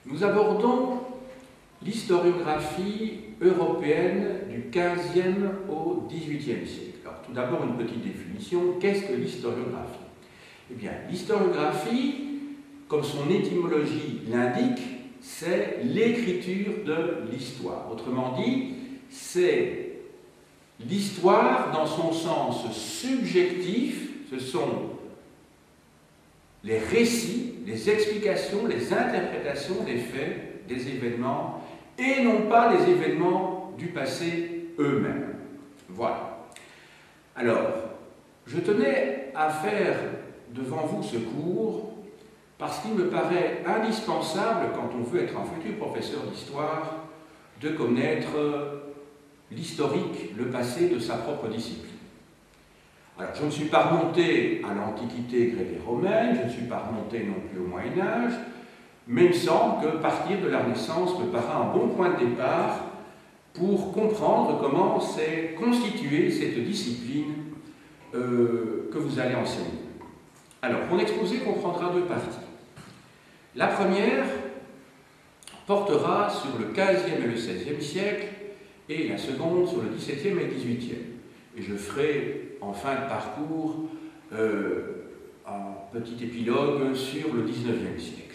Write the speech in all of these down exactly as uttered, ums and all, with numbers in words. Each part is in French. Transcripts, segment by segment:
Nous abordons l'historiographie européenne du quinzième au dix-huitième siècle. Alors, tout d'abord, une petite définition. Qu'est-ce que l'historiographie? Eh bien, l'historiographie, comme son étymologie l'indique, c'est l'écriture de l'histoire. Autrement dit, c'est l'histoire dans son sens subjectif. Ce sont les récits, les explications, les interprétations des faits, des événements, et non pas les événements du passé eux-mêmes. Voilà. Alors, je tenais à faire devant vous ce cours parce qu'il me paraît indispensable, quand on veut être un futur professeur d'histoire, de connaître l'historique, le passé de sa propre discipline. Alors, je ne suis pas remonté à l'Antiquité grecque et romaine, je ne suis pas remonté non plus au Moyen-Âge, mais il me semble que partir de la Renaissance me paraît un bon point de départ pour comprendre comment s'est constituée cette discipline euh, que vous allez enseigner. Alors, mon exposé comprendra deux parties. La première portera sur le quinzième et le seizième siècle, et la seconde sur le dix-septième et le dix-huitième. Et je ferai en fin de parcours euh, un petit épilogue sur le dix-neuvième siècle.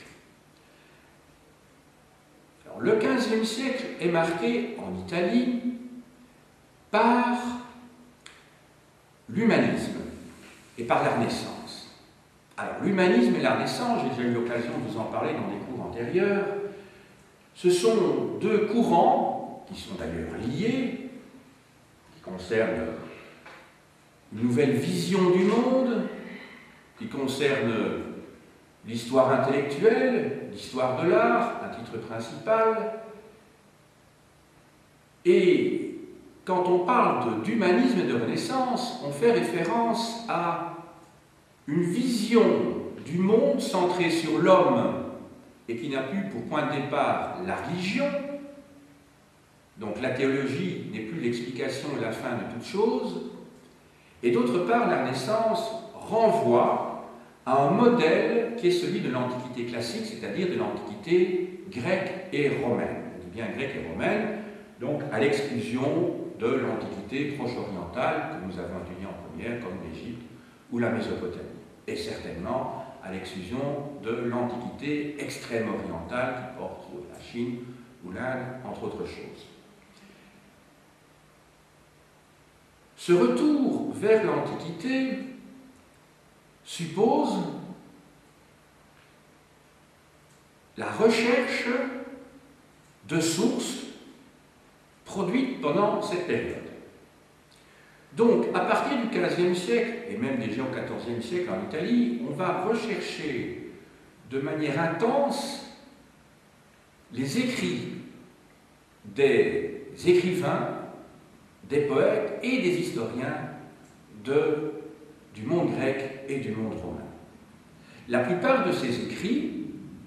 Alors, le quinzième siècle est marqué en Italie par l'humanisme et par la Renaissance. Alors, l'humanisme et la Renaissance, j'ai déjà eu l'occasion de vous en parler dans des cours antérieurs, ce sont deux courants qui sont d'ailleurs liés, qui concernent une nouvelle vision du monde, qui concerne l'histoire intellectuelle, l'histoire de l'art, un titre principal. Et quand on parle d'humanisme et de Renaissance, on fait référence à une vision du monde centrée sur l'homme et qui n'a plus pour point de départ la religion. Donc la théologie n'est plus l'explication et la fin de toute chose. Et d'autre part, la Renaissance renvoie à un modèle qui est celui de l'Antiquité classique, c'est-à-dire de l'Antiquité grecque et romaine. On dit bien grecque et romaine, donc à l'exclusion de l'Antiquité proche-orientale que nous avons étudiée en première, comme l'Égypte ou la Mésopotamie. Et certainement à l'exclusion de l'Antiquité extrême-orientale qui porte sur la Chine ou l'Inde, entre autres choses. Ce retour vers l'Antiquité suppose la recherche de sources produites pendant cette période. Donc, à partir du quinzième siècle, et même déjà au quatorzième siècle en Italie, on va rechercher de manière intense les écrits des écrivains, des poètes et des historiens de, du monde grec et du monde romain. La plupart de ces écrits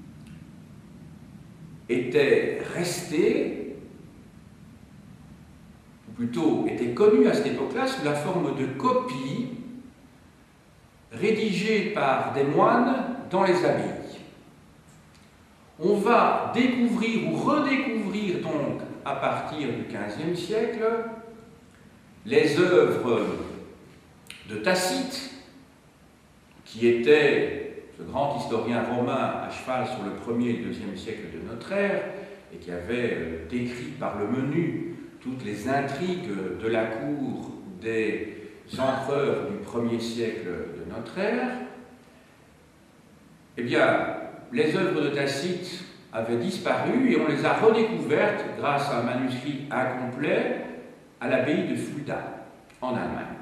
étaient restés, ou plutôt étaient connus à cette époque-là sous la forme de copies rédigées par des moines dans les abbayes. On va découvrir ou redécouvrir donc à partir du quinzième siècle les œuvres de Tacite, qui était ce grand historien romain à cheval sur le premier et deuxième siècle de notre ère, et qui avait décrit par le menu toutes les intrigues de la cour des empereurs du premier siècle de notre ère. Eh bien, les œuvres de Tacite avaient disparu et on les a redécouvertes grâce à un manuscrit incomplet à l'abbaye de Fulda, en Allemagne.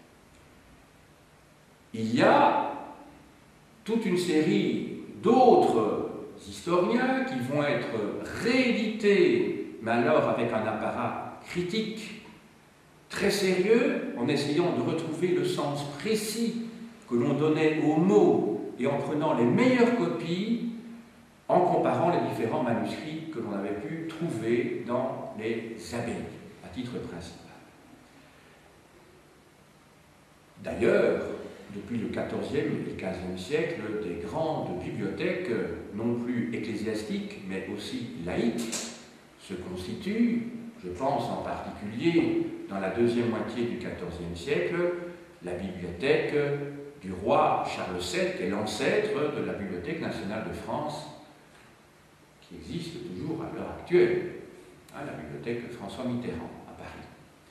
Il y a toute une série d'autres historiens qui vont être réédités, mais alors avec un apparat critique très sérieux, en essayant de retrouver le sens précis que l'on donnait aux mots et en prenant les meilleures copies, en comparant les différents manuscrits que l'on avait pu trouver dans les abbayes, à titre principal. D'ailleurs, depuis le quatorzième et le quinzième siècle, des grandes bibliothèques, non plus ecclésiastiques, mais aussi laïques, se constituent. Je pense en particulier, dans la deuxième moitié du quatorzième siècle, la bibliothèque du roi Charles sept, qui est l'ancêtre de la Bibliothèque nationale de France, qui existe toujours à l'heure actuelle, hein, la bibliothèque François Mitterrand à Paris.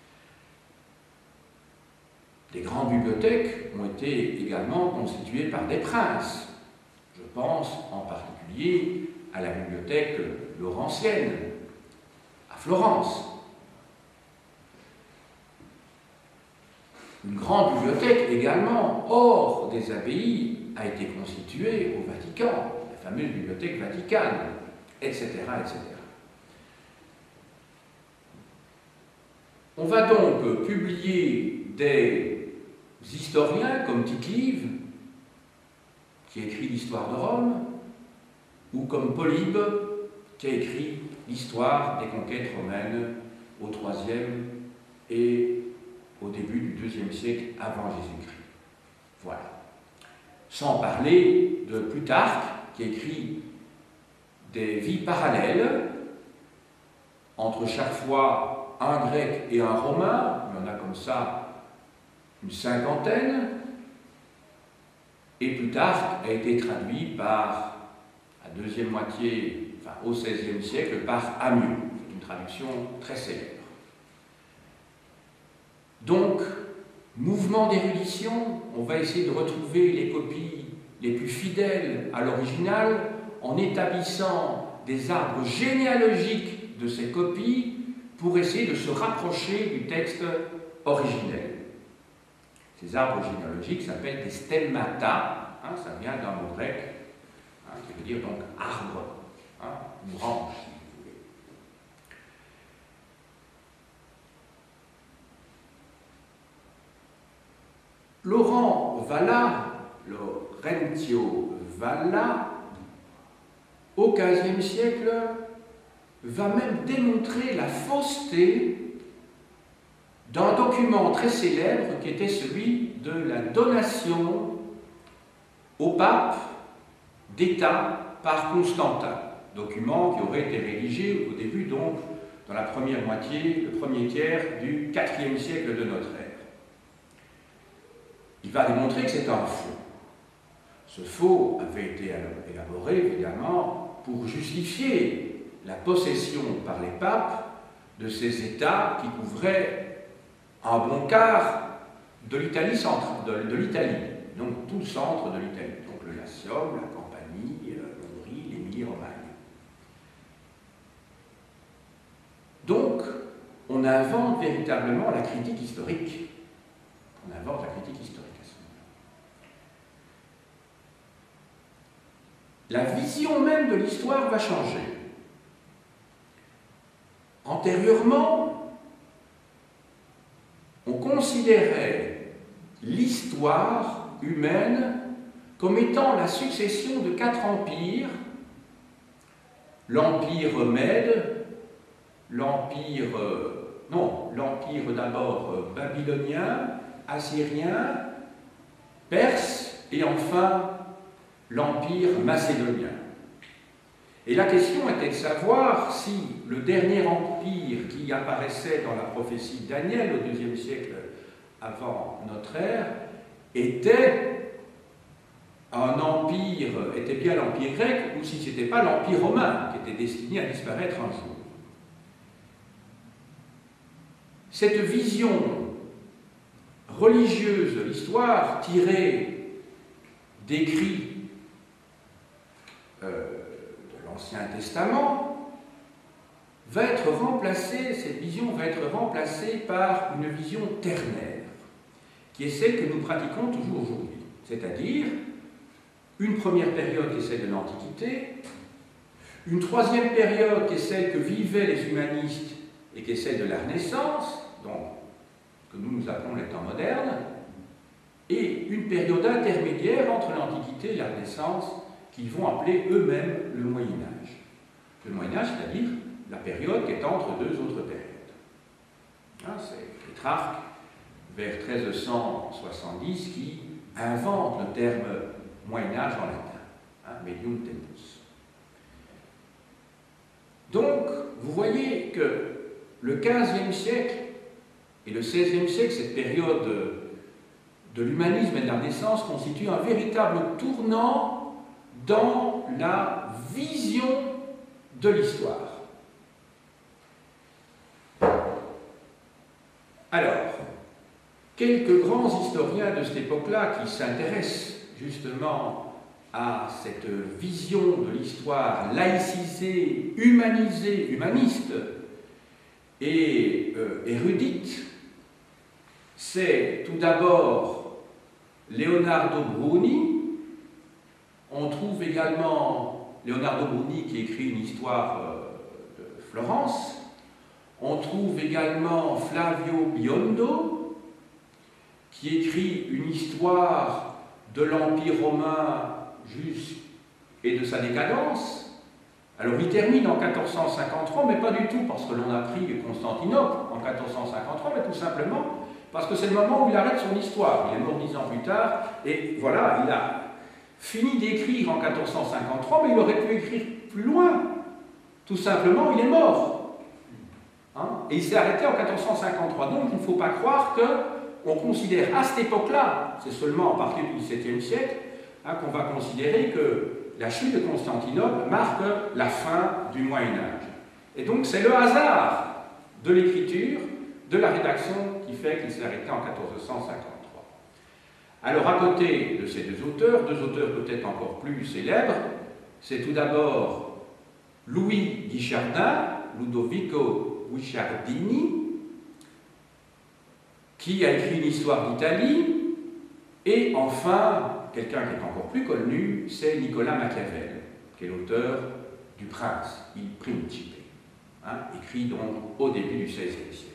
Les grandes bibliothèques ont été également constituées par des princes. Je pense en particulier à la bibliothèque laurentienne, à Florence. Une grande bibliothèque également, hors des abbayes, a été constituée au Vatican, la fameuse bibliothèque vaticane, et cetera, et cetera. On va donc publier des historiens comme Tite-Live, qui a écrit l'histoire de Rome, ou comme Polybe, qui a écrit l'histoire des conquêtes romaines au troisième et au début du deuxième siècle avant Jésus-Christ. Voilà. Sans parler de Plutarque, qui écrit des vies parallèles, entre chaque fois un grec et un romain, il y en a comme ça une cinquantaine, et Plutarque a été traduit par, la deuxième moitié, enfin au seizième siècle, par Ammiot. C'est une traduction très célèbre. Donc, mouvement d'érudition, on va essayer de retrouver les copies les plus fidèles à l'original en établissant des arbres généalogiques de ces copies pour essayer de se rapprocher du texte originel. Ces arbres généalogiques s'appellent des stemmata, hein, ça vient d'un mot grec, hein, qui veut dire donc arbre, hein, une branche. Laurent Valla, Laurentio Valla, au quinzième siècle, va même démontrer la fausseté d'un document très célèbre qui était celui de la donation au pape d'État par Constantin, document qui aurait été rédigé au début, donc, dans la première moitié, le premier tiers du quatrième siècle de notre ère. Il va démontrer que c'est un faux. Ce faux avait été élaboré, évidemment, pour justifier la possession par les papes de ces États qui couvraient un bon quart de l'Italie centrale, de, de l'Italie, donc tout le centre de l'Italie, donc le Latium, la Campanie, l'Ombrie, l'Émilie-Romagne. Donc, on invente véritablement la critique historique. On invente la critique historique. La vision même de l'histoire va changer. Antérieurement, on considérait l'histoire humaine comme étant la succession de quatre empires, l'empire Mède, l'empire, euh, non, l'empire d'abord euh, babylonien, assyrien, perse et enfin l'empire macédonien. Et la question était de savoir si le dernier empire qui apparaissait dans la prophétie de Daniel au deuxième siècle avant notre ère était un empire, était bien l'empire grec, ou si ce n'était pas l'empire romain qui était destiné à disparaître un jour. Cette vision religieuse de l'histoire tirée d'écrits euh, de l'Ancien Testament va être remplacée, cette vision va être remplacée par une vision ternaire, qui est celle que nous pratiquons toujours aujourd'hui, c'est-à-dire une première période qui est celle de l'Antiquité, une troisième période qui est celle que vivaient les humanistes et qui est celle de la Renaissance, donc que nous nous appelons les temps modernes, et une période intermédiaire entre l'Antiquité et la Renaissance qu'ils vont appeler eux-mêmes le Moyen-Âge. Le Moyen-Âge, c'est-à-dire la période qui est entre deux autres périodes. Hein, c'est Pétrarque, vers mille trois cent soixante-dix, qui invente le terme Moyen-Âge en latin, hein, medium tempus. Donc, vous voyez que le quinzième siècle et le seizième siècle, cette période de l'humanisme et de la Renaissance, constitue un véritable tournant dans la vision de l'histoire. Alors, quelques grands historiens de cette époque-là qui s'intéressent justement à cette vision de l'histoire laïcisée, humanisée, humaniste et euh, érudite, c'est tout d'abord Leonardo Bruni. On trouve également Leonardo Bruni qui écrit une histoire euh, de Florence. On trouve également Flavio Biondo qui écrit une histoire de l'Empire romain et de sa décadence. Alors il termine en quatorze cent cinquante-trois, mais pas du tout parce que l'on a pris Constantinople en quatorze cent cinquante-trois, mais tout simplement parce que c'est le moment où il arrête son histoire. Il est mort dix ans plus tard, et voilà, il a fini d'écrire en quatorze cent cinquante-trois, mais il aurait pu écrire plus loin. Tout simplement, il est mort. Hein? Et il s'est arrêté en quatorze cent cinquante-trois. Donc il ne faut pas croire qu'on considère à cette époque-là, c'est seulement à partir du dix-septième siècle, hein, qu'on va considérer que la chute de Constantinople marque la fin du Moyen-Âge. Et donc c'est le hasard de l'écriture, de la rédaction, qui fait qu'il s'est arrêté en quatorze cent cinquante-trois. Alors à côté de ces deux auteurs, deux auteurs peut-être encore plus célèbres, c'est tout d'abord Louis Guichardin, Ludovico Guicciardini, qui a écrit une histoire d'Italie, et enfin, quelqu'un qui est encore plus connu, c'est Nicolas Machiavel, qui est l'auteur du Prince, Il Principe, hein, écrit donc au début du seizième siècle.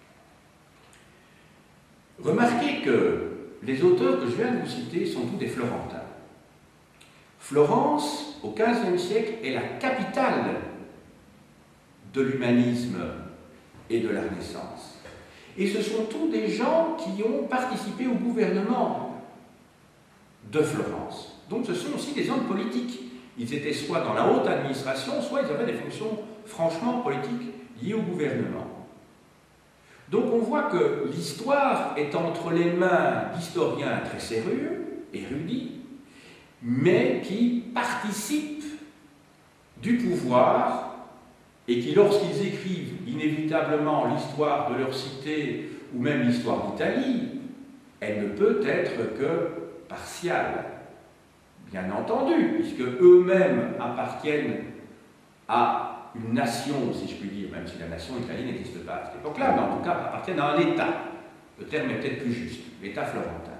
Remarquez que les auteurs que je viens de vous citer sont tous des Florentins. Florence, au quinzième siècle, est la capitale de l'humanisme et de la Renaissance. Et ce sont tous des gens qui ont participé au gouvernement de Florence. Donc ce sont aussi des hommes politiques. Ils étaient soit dans la haute administration, soit ils avaient des fonctions franchement politiques liées au gouvernement. Donc on voit que l'histoire est entre les mains d'historiens très sérieux, érudits, mais qui participent du pouvoir et qui, lorsqu'ils écrivent inévitablement l'histoire de leur cité ou même l'histoire d'Italie, elle ne peut être que partiale, bien entendu, puisque eux-mêmes appartiennent à une nation, si je puis dire, même si la nation italienne n'existe pas à cette époque-là, mais en tout cas appartiennent à un État. Le terme est peut-être plus juste, l'État florentin.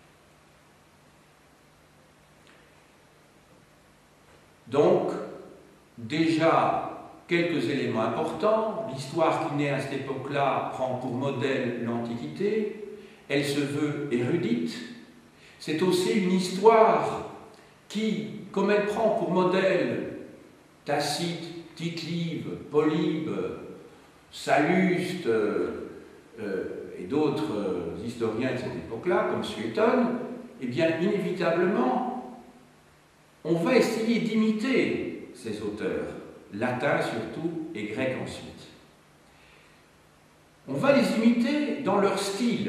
Donc, déjà, quelques éléments importants. L'histoire qui naît à cette époque-là prend pour modèle l'Antiquité. Elle se veut érudite. C'est aussi une histoire qui, comme elle prend pour modèle Tacite, Tite-Live, Polybe, Salluste euh, euh, et d'autres euh, historiens de cette époque-là, comme Suétone, eh bien, inévitablement, on va essayer d'imiter ces auteurs, latins surtout et grecs ensuite. On va les imiter dans leur style.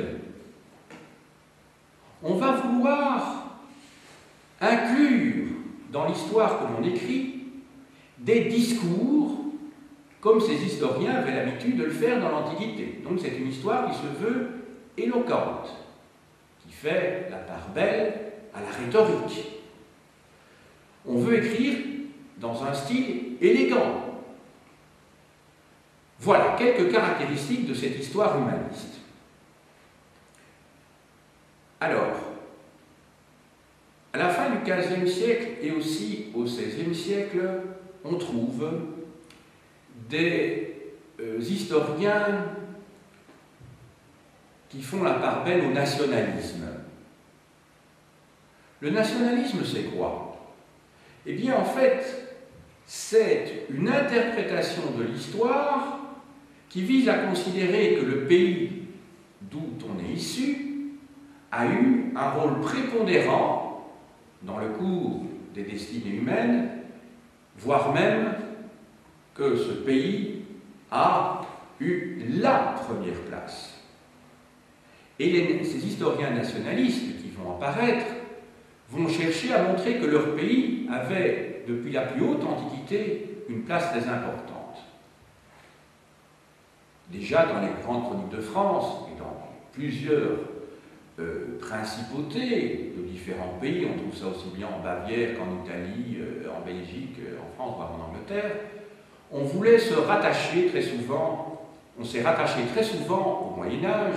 On va vouloir inclure dans l'histoire que l'on écrit des discours, comme ces historiens avaient l'habitude de le faire dans l'Antiquité. Donc c'est une histoire qui se veut éloquente, qui fait la part belle à la rhétorique. On veut écrire dans un style élégant. Voilà quelques caractéristiques de cette histoire humaniste. Alors, à la fin du quinzième siècle et aussi au seizième siècle, on trouve des euh, historiens qui font la part belle au nationalisme. Le nationalisme, c'est quoi? Eh bien, en fait, c'est une interprétation de l'histoire qui vise à considérer que le pays d'où on est issu a eu un rôle prépondérant dans le cours des destinées humaines, voire même que ce pays a eu la première place. Et les, ces historiens nationalistes qui vont apparaître vont chercher à montrer que leur pays avait, depuis la plus haute antiquité, une place très importante. Déjà dans les grandes chroniques de France et dans plusieurs euh, principautés de différents pays, on trouve ça aussi bien en Bavière qu'en Italie, euh, en Belgique, euh, en France, voire en Angleterre, on voulait se rattacher très souvent, on s'est rattaché très souvent au Moyen-Âge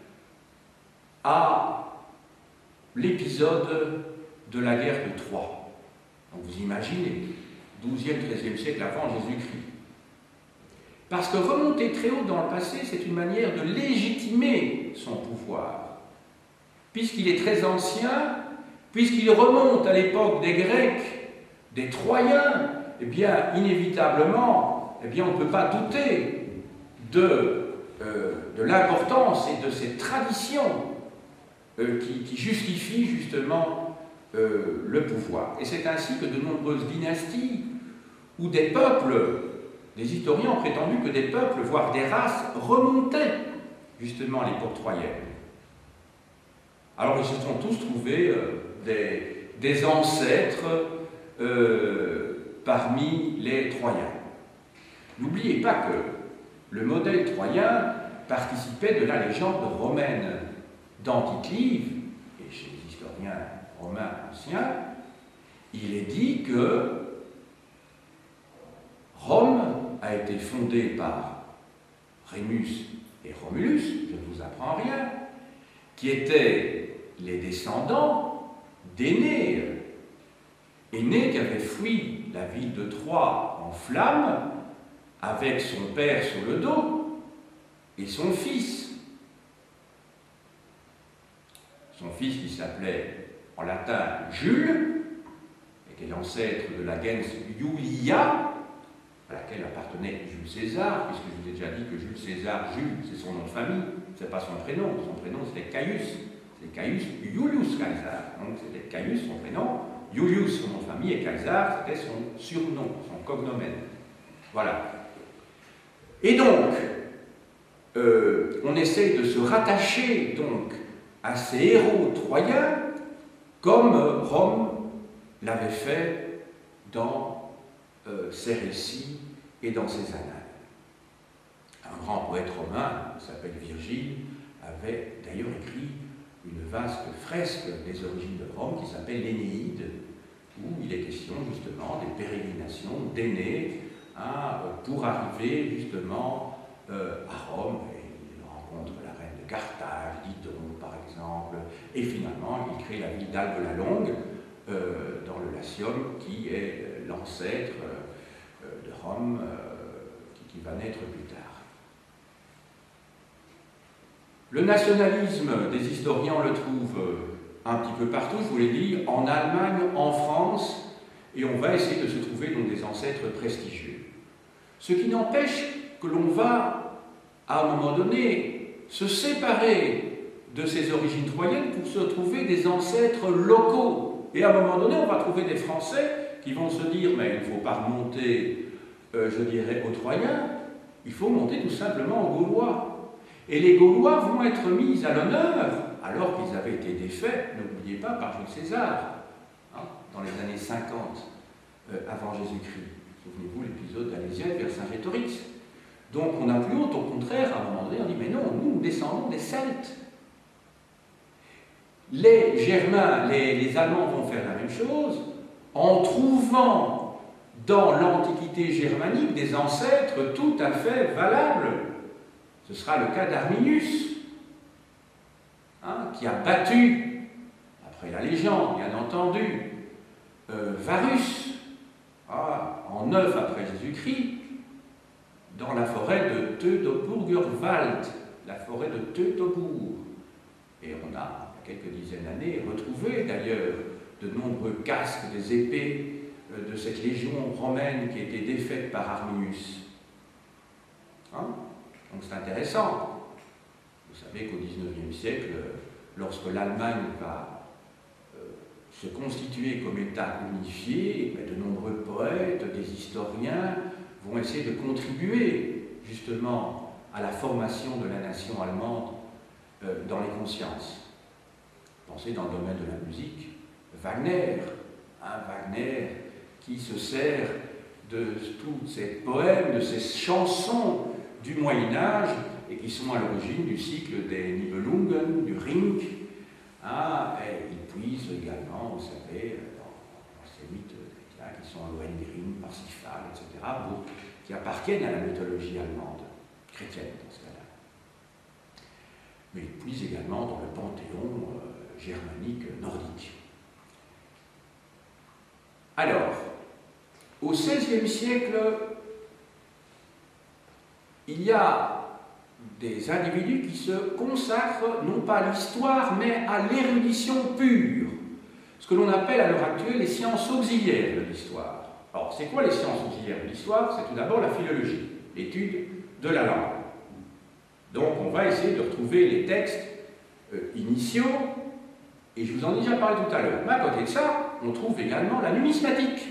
à l'épisode de la guerre de Troie. Donc vous imaginez, douzième, treizième siècle avant Jésus-Christ. Parce que remonter très haut dans le passé, c'est une manière de légitimer son pouvoir. Puisqu'il est très ancien, puisqu'il remonte à l'époque des Grecs, des Troyens, eh bien, inévitablement, eh bien, on ne peut pas douter de, euh, de l'importance et de cette tradition euh, qui, qui justifie justement euh, le pouvoir. Et c'est ainsi que de nombreuses dynasties ou des peuples, des historiens ont prétendu que des peuples, voire des races, remontaient justement à l'époque troyenne. Alors ils se sont tous trouvés euh, des, des ancêtres euh, parmi les Troyens. N'oubliez pas que le modèle troyen participait de la légende romaine d'Anticlive, et chez les historiens romains anciens, il est dit que Rome a été fondée par Rémus et Romulus, je ne vous apprends rien, qui étaient les descendants d'Énée, Énée qui avait fui la ville de Troie en flammes avec son père sur le dos et son fils. Son fils qui s'appelait en latin Jules, était l'ancêtre de la gens Iulia, à laquelle appartenait Jules César, puisque je vous ai déjà dit que Jules César, Jules, c'est son nom de famille, ce n'est pas son prénom, son prénom c'était Caius, c'est Caius Iulius Caesar, donc c'était Caius son prénom, Iulius son nom de famille, et Caesar c'était son surnom, son cognomen. Voilà. Et donc, euh, on essaye de se rattacher donc à ces héros troyens comme Rome l'avait fait dans euh, ses récits et dans ses annales. Un grand poète romain, qui s'appelle Virgile, avait d'ailleurs écrit une vaste fresque des origines de Rome qui s'appelle l'Énéide, où il est question justement des pérégrinations d'Énée hein, pour arriver justement euh, à Rome. Et il rencontre la reine de Carthage, Didon par exemple, et finalement il crée la ville d'Albe la Longue euh, dans le Latium qui est euh, l'ancêtre euh, de Rome euh, qui, qui va naître plus tard. Le nationalisme des historiens, on le trouve un petit peu partout, je vous l'ai dit, en Allemagne, en France, et on va essayer de se trouver donc des ancêtres prestigieux. Ce qui n'empêche que l'on va, à un moment donné, se séparer de ces origines troyennes pour se trouver des ancêtres locaux. Et à un moment donné, on va trouver des Français qui vont se dire, mais il ne faut pas remonter, euh, je dirais, aux Troyens, il faut monter tout simplement aux Gaulois. Et les Gaulois vont être mis à l'honneur, alors qu'ils avaient été défaits, n'oubliez pas, par Jules César, hein, dans les années cinquante euh, avant Jésus-Christ. Souvenez-vous l'épisode d'Alésienne vers Saint-Gétorix. Donc on n'a plus honte, au contraire, à un moment donné, on dit, mais non, nous, nous descendons des Celtes. Les Germains, les, les Allemands vont faire la même chose, en trouvant dans l'Antiquité germanique des ancêtres tout à fait valables. Ce sera le cas d'Arminius, hein, qui a battu, après la légende, bien entendu, euh, Varus, ah, en neuf après Jésus-Christ, dans la forêt de Teutoburgerwald, la forêt de Teutobourg. Et on a, il y a quelques dizaines d'années, retrouvé d'ailleurs de nombreux casques, des épées euh, de cette légion romaine qui a été défaite par Arminius. Hein? Donc c'est intéressant. Vous savez qu'au dix-neuvième siècle, lorsque l'Allemagne va euh, se constituer comme État unifié, de nombreux poètes, des historiens vont essayer de contribuer justement à la formation de la nation allemande euh, dans les consciences. Pensez dans le domaine de la musique, Wagner, hein, Wagner qui se sert de tous ces poèmes, de ces chansons du Moyen-Âge et qui sont à l'origine du cycle des Nibelungen, du Ring. Hein, et il puise également, vous savez, dans, dans ces mythes chrétiens qui sont Lohengrin, Parsifal, et cetera, pour, qui appartiennent à la mythologie allemande, chrétienne dans ce cas-là. Mais il puise également dans le panthéon euh, germanique nordique. Alors, au seizième siècle, il y a des individus qui se consacrent non pas à l'histoire, mais à l'érudition pure, ce que l'on appelle à l'heure actuelle les sciences auxiliaires de l'histoire. Alors, c'est quoi les sciences auxiliaires de l'histoire? C'est tout d'abord la philologie, l'étude de la langue. Donc, on va essayer de retrouver les textes euh, initiaux, et je vous en ai déjà parlé tout à l'heure. Mais à côté de ça, on trouve également la numismatique.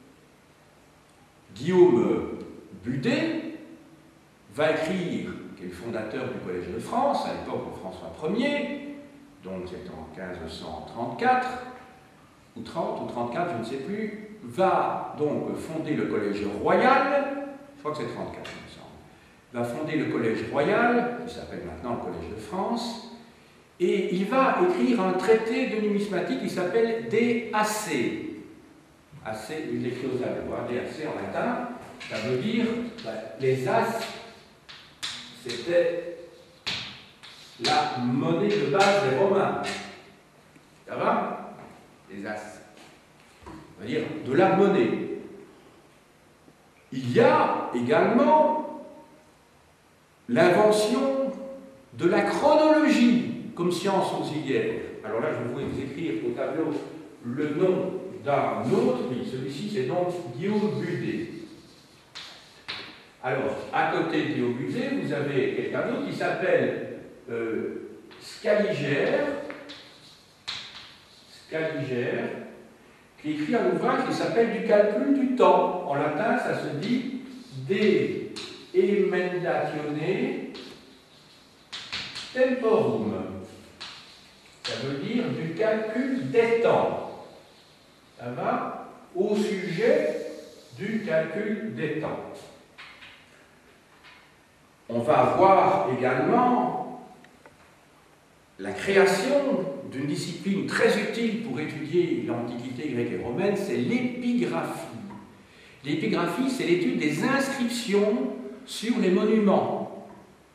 Guillaume Budet va écrire, qui est le fondateur du Collège de France, à l'époque de François Ier, donc c'est en quinze cent trente-quatre, ou trente, ou trente-quatre, je ne sais plus, va donc fonder le Collège Royal, je crois que c'est trente-quatre, il me semble, va fonder le Collège Royal, qui s'appelle maintenant le Collège de France, et il va écrire un traité de numismatique qui s'appelle De Asse. Asse, vous l'écrivez aux Allemands, De Asse en latin, ça veut dire ben, les as. C'était la monnaie de base des Romains. Ça va? Les as. On va dire de la monnaie. Il y a également l'invention de la chronologie comme science auxiliaire. Alors là, je vais vous écrire au tableau le nom d'un autre, oui, celui-ci c'est donc Guillaume Budet. Alors, à côté de Guillaume Budet, vous avez quelqu'un d'autre qui s'appelle euh, Scaliger, Scaliger, qui écrit un ouvrage qui s'appelle Du calcul du temps. En latin, ça se dit De emendatione temporum. Ça veut dire du calcul des temps. Ça va? Au sujet du calcul des temps. On va avoir également la création d'une discipline très utile pour étudier l'Antiquité grecque et romaine, c'est l'épigraphie. L'épigraphie, c'est l'étude des inscriptions sur les monuments.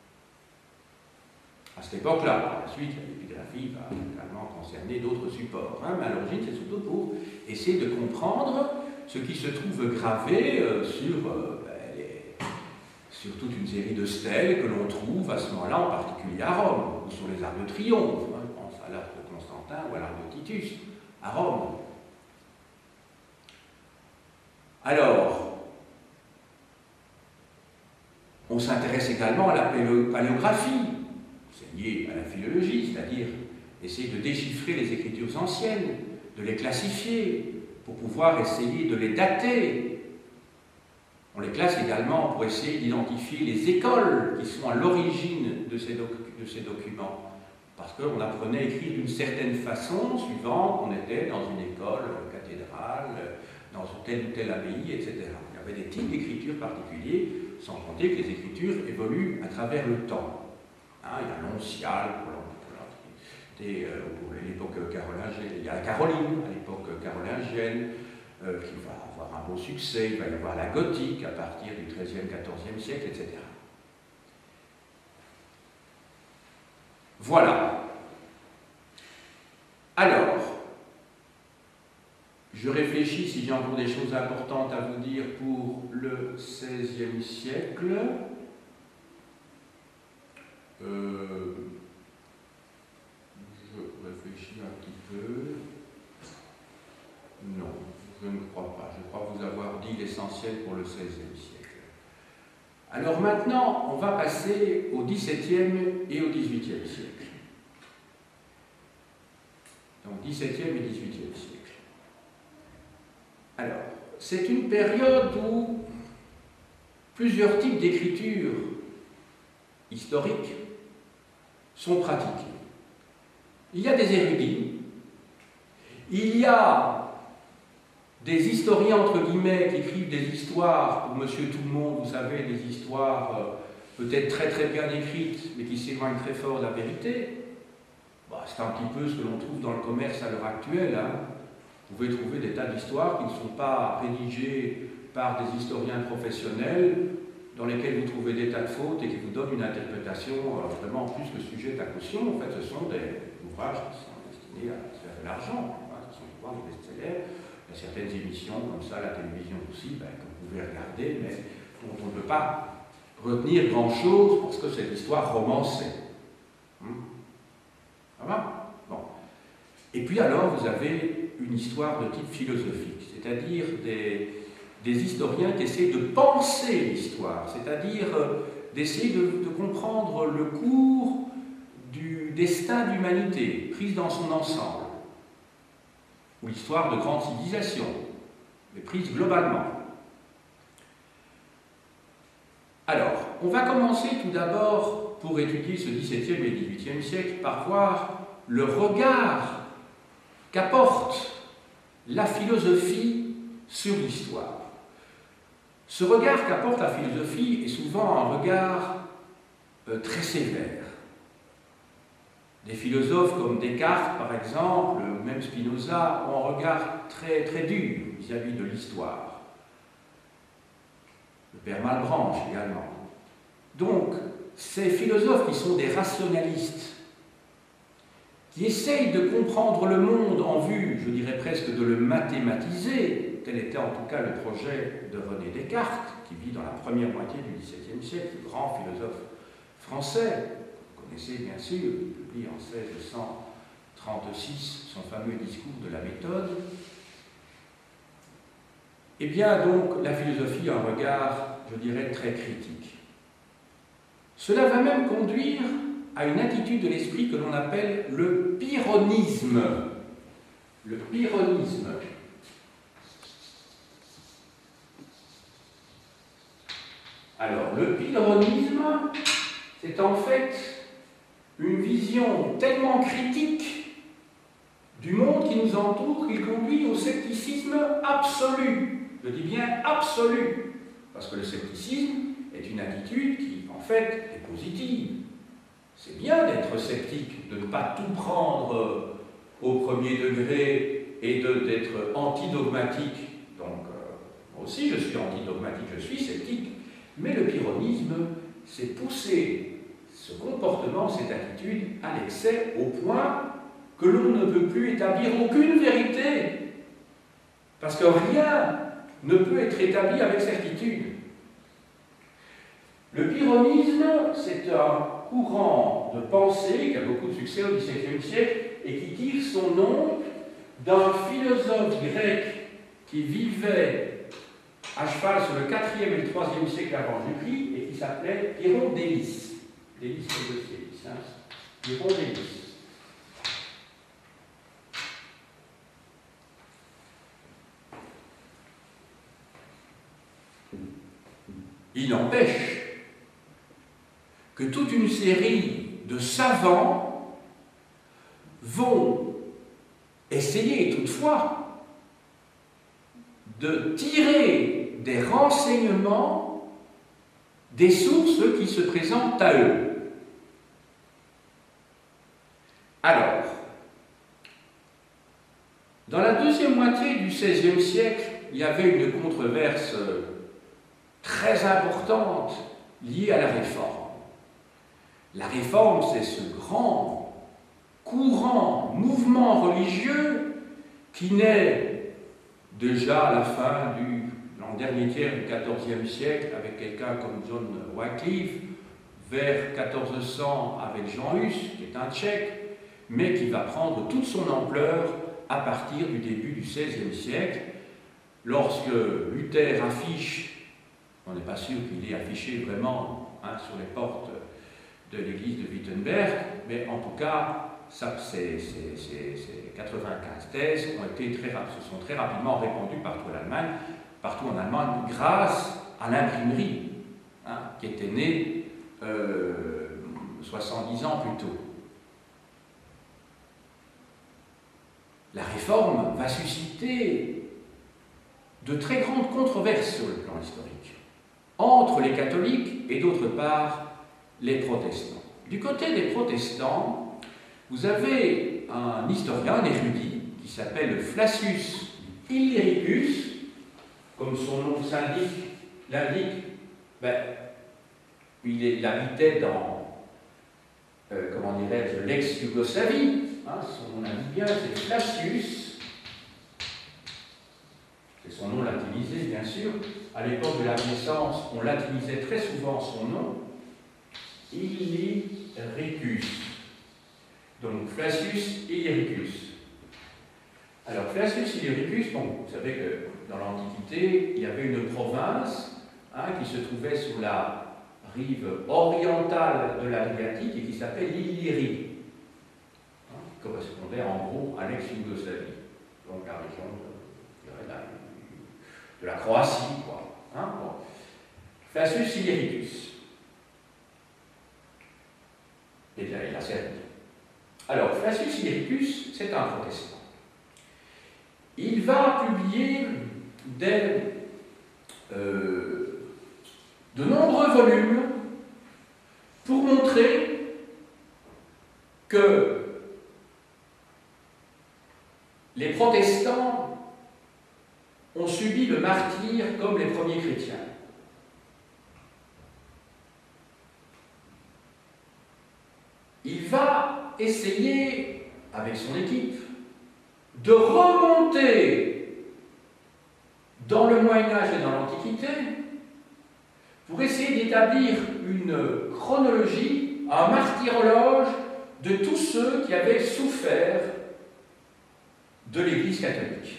À cette époque-là, par la suite, l'épigraphie va également concerner d'autres supports, hein, mais à l'origine, c'est surtout pour essayer de comprendre ce qui se trouve gravé euh, sur... Euh, sur toute une série de stèles que l'on trouve à ce moment-là, en particulier à Rome, ou sur les arcs de triomphe, hein, je pense à l'arc de Constantin ou à l'arc de Titus, à Rome. Alors, on s'intéresse également à la paléographie, c'est lié à la philologie, c'est-à-dire essayer de déchiffrer les écritures anciennes, de les classifier, pour pouvoir essayer de les dater. On les classe également pour essayer d'identifier les écoles qui sont à l'origine de ces, doc de ces documents. Parce qu'on apprenait à écrire d'une certaine façon, suivant qu'on était dans une école cathédrale, dans telle ou telle abbaye, et cetera. Il y avait des types d'écriture particuliers, sans compter que les écritures évoluent à travers le temps. Hein, il y a l'oncial pour l'époque carolingienne, il y a la Caroline à l'époque carolingienne, euh, qui va avoir un beau succès, il va y avoir la gothique à partir du treizième, quatorzième siècle, et cetera. Voilà. Alors, je réfléchis si j'ai encore des choses importantes à vous dire pour le seizième siècle. Euh, je réfléchis un petit peu. Non, je ne crois pas. Je crois vous avoir dit l'essentiel pour le seizième siècle. Alors maintenant, on va passer au dix-septième et au dix-huitième siècle. dix-septième et dix-huitième siècle. Alors, c'est une période où plusieurs types d'écriture historique sont pratiqués. Il y a des érudits, il y a des historiens, entre guillemets, qui écrivent des histoires, pour Monsieur Tout-le-Monde, vous savez, des histoires euh, peut-être très très bien écrites, mais qui s'éloignent très fort de la vérité. Bah, c'est un petit peu ce que l'on trouve dans le commerce à l'heure actuelle. Hein. Vous pouvez trouver des tas d'histoires qui ne sont pas rédigées par des historiens professionnels, dans lesquels vous trouvez des tas de fautes et qui vous donnent une interprétation euh, vraiment plus que sujette à caution. En fait, ce sont des ouvrages qui sont destinés à se faire de l'argent, hein, ce sont des ouvrages de best-sellers. Il y a certaines émissions, comme ça, la télévision aussi, ben, que vous pouvez regarder, mais dont on ne peut pas retenir grand-chose parce que c'est l'histoire romancée. Hum. Ça va? Bon. Et puis alors, vous avez une histoire de type philosophique, c'est-à-dire des... des historiens qui essaient de penser l'histoire, c'est-à-dire euh, d'essayer de, de comprendre le cours du destin de l'humanité, prise dans son ensemble, ou l'histoire de grandes civilisations, mais prise globalement. Alors, on va commencer tout d'abord, pour étudier ce dix-septième et dix-huitième siècle, par voir le regard qu'apporte la philosophie sur l'histoire. Ce regard qu'apporte la philosophie est souvent un regard euh, très sévère. Des philosophes comme Descartes, par exemple, ou même Spinoza, ont un regard très, très dur vis-à-vis de l'histoire. Le père Malebranche également. Donc, ces philosophes qui sont des rationalistes, qui essayent de comprendre le monde en vue, je dirais presque de le mathématiser, tel était en tout cas le projet de René Descartes, qui vit dans la première moitié du dix-septième siècle, le grand philosophe français. Vous connaissez bien sûr, il publie en seize cent trente-six son fameux discours de la méthode. Eh bien donc, la philosophie a un regard, je dirais, très critique. Cela va même conduire à une attitude de l'esprit que l'on appelle le pyrrhonisme. Le pyrrhonisme. Alors, le pyrrhonisme, c'est en fait une vision tellement critique du monde qui nous entoure qu'il conduit au scepticisme absolu. Je dis bien absolu, parce que le scepticisme est une attitude qui, en fait, est positive. C'est bien d'être sceptique, de ne pas tout prendre au premier degré et d'être antidogmatique. Donc, euh, moi aussi, je suis antidogmatique, je suis sceptique. Mais le pyrrhonisme, c'est pousser ce comportement, cette attitude à l'excès au point que l'on ne peut plus établir aucune vérité. Parce que rien ne peut être établi avec certitude. Le pyrrhonisme, c'est un courant de pensée qui a beaucoup de succès au dix-septième siècle et qui tire son nom d'un philosophe grec qui vivait à cheval sur le quatrième et le troisième siècle avant Jésus-Christ et qui s'appelait Pyrrhon d'Hélice. D'Hélice, c'est le Hélice, hein. Pyrrhon d'Hélice. Il n'empêche que toute une série de savants vont essayer toutefois de tirer des renseignements des sources qui se présentent à eux. Alors, dans la deuxième moitié du seizième siècle, il y avait une controverse très importante liée à la Réforme. La Réforme, c'est ce grand courant, mouvement religieux qui naît déjà à la fin du en dernier tiers du quatorzième siècle avec quelqu'un comme John Wycliffe, vers quatorze cents avec Jean Hus, qui est un Tchèque, mais qui va prendre toute son ampleur à partir du début du seizième siècle, lorsque Luther affiche, on n'est pas sûr qu'il ait affiché vraiment hein, sur les portes de l'église de Wittenberg, mais en tout cas, ça, ces, ces, ces, ces quatre-vingt-quinze thèses ont été très, se sont très rapidement répandues partout en Allemagne, partout en Allemagne, grâce à l'imprimerie, hein, qui était née euh, soixante-dix ans plus tôt. La réforme va susciter de très grandes controverses sur le plan historique, entre les catholiques et d'autre part les protestants. Du côté des protestants, vous avez un historien, un érudit, qui s'appelle Flacius Illyricus, comme son nom s'indique, l'indique, ben, il, est, il habitait dans, euh, comment dirais-je, l'ex-Yougoslavie, hein, son nom l'indique bien, c'est Flacius, c'est son nom latinisé bien sûr, à l'époque de la Renaissance, on latinisait très souvent son nom, Illyricus. Donc Flacius Illyricus. Alors Flacius Illyricus, bon, vous savez que dans l'Antiquité, il y avait une province hein, qui se trouvait sur la rive orientale de l'Adriatique et qui s'appelait l'Illyrie, hein, qui correspondait en gros à l'ex-Yougoslavie, donc la région de, de, la, de la Croatie, quoi. Hein, bon. Flacius Illyricus. Et là, il a servi. Alors, Flacius Illyricus, c'est un protestant. Il va publier des, euh, de nombreux volumes pour montrer que les protestants ont subi le martyre comme les premiers chrétiens. Il va essayer, avec son équipe, de remonter dans le Moyen-Âge et dans l'Antiquité pour essayer d'établir une chronologie, un martyrologe de tous ceux qui avaient souffert de l'Église catholique.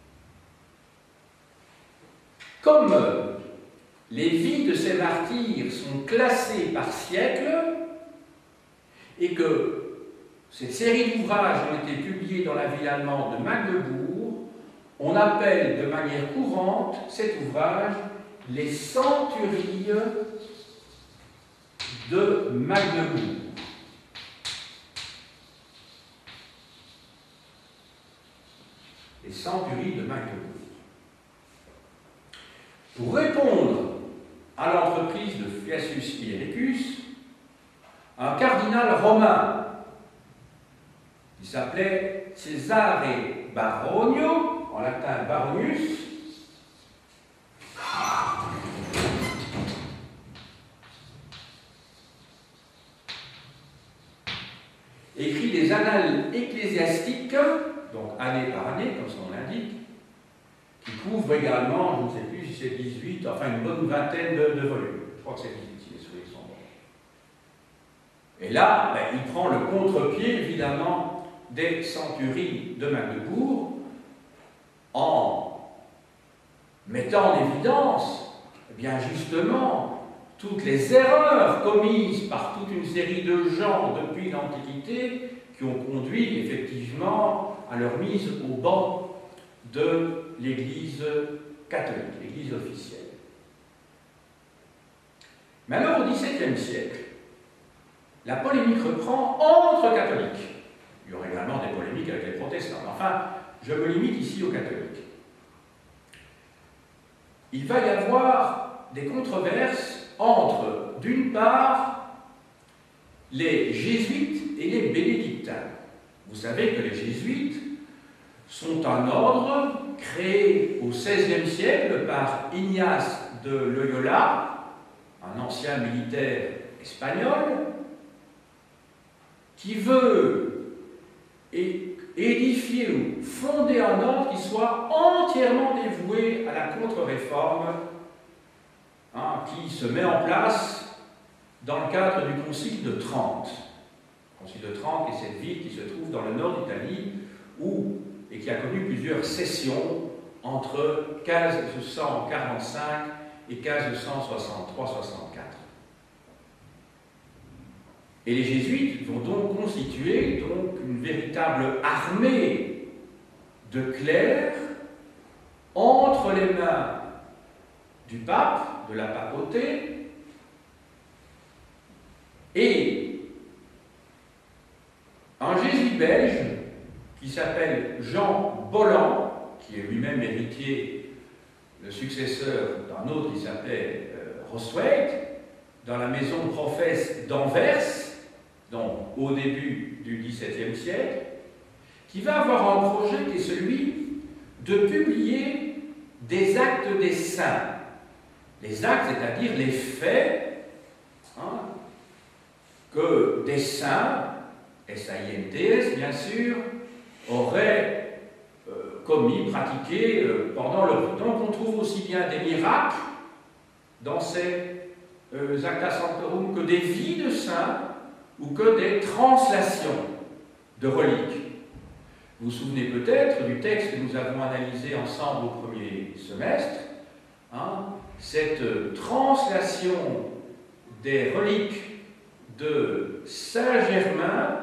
Comme les vies de ces martyrs sont classées par siècle, et que cette série d'ouvrages ont été publiés dans la ville allemande de Magdebourg, on appelle de manière courante cet ouvrage les Centuries de Magdebourg. Les Centuries de Magdebourg. Pour répondre à l'entreprise de Flacius Illyricus, un cardinal romain qui s'appelait Cesare Baronio, en latin Baronius, écrit des annales ecclésiastiques, donc année par année, comme son nom l'indique, qui couvrent également, je ne sais plus si c'est dix-huit, enfin une bonne vingtaine de, de volumes. Je crois que c'est dix-huit, si les souvenirs sont bons. Et là, ben, il prend le contre-pied, évidemment, des Centuries de Magdebourg, en mettant en évidence, eh bien justement, toutes les erreurs commises par toute une série de gens depuis l'Antiquité qui ont conduit effectivement à leur mise au banc de l'Église catholique, l'Église officielle. Mais alors, au dix-septième siècle, la polémique reprend entre catholiques. Il y aura également des polémiques avec les protestants. Enfin, je me limite ici aux catholiques. Il va y avoir des controverses entre, d'une part, les jésuites et les bénédictins. Vous savez que les jésuites sont un ordre créé au seizième siècle par Ignace de Loyola, un ancien militaire espagnol, qui veut édifier ou fonder un ordre qui soit entièrement dévoué à la contre-réforme, hein, qui se met en place dans le cadre du Concile de Trente. Le Concile de Trente est cette ville qui se trouve dans le nord d'Italie, où, et qui a connu plusieurs sessions entre mille cinq cent quarante-cinq et mille cinq cent soixante-trois soixante-quatre. Et les jésuites vont donc constituer donc, une véritable armée de clercs entre les mains du pape, de la papauté, et un jésuite belge qui s'appelle Jean Bolland, qui est lui-même héritier, le successeur d'un autre qui s'appelait euh, Rosweyt, dans la maison de professe d'Anvers, donc au début du dix-septième siècle, qui va avoir un projet qui est celui de publier des actes des saints. Les actes, c'est-à-dire les faits hein, que des saints, S A I N T S bien sûr, auraient euh, commis, pratiqués euh, pendant leur vie. Donc on trouve aussi bien des miracles dans ces euh, Acta Sanctorum que des vies de saints ou que des translations de reliques. Vous vous souvenez peut-être du texte que nous avons analysé ensemble au premier semestre, hein, cette translation des reliques de Saint-Germain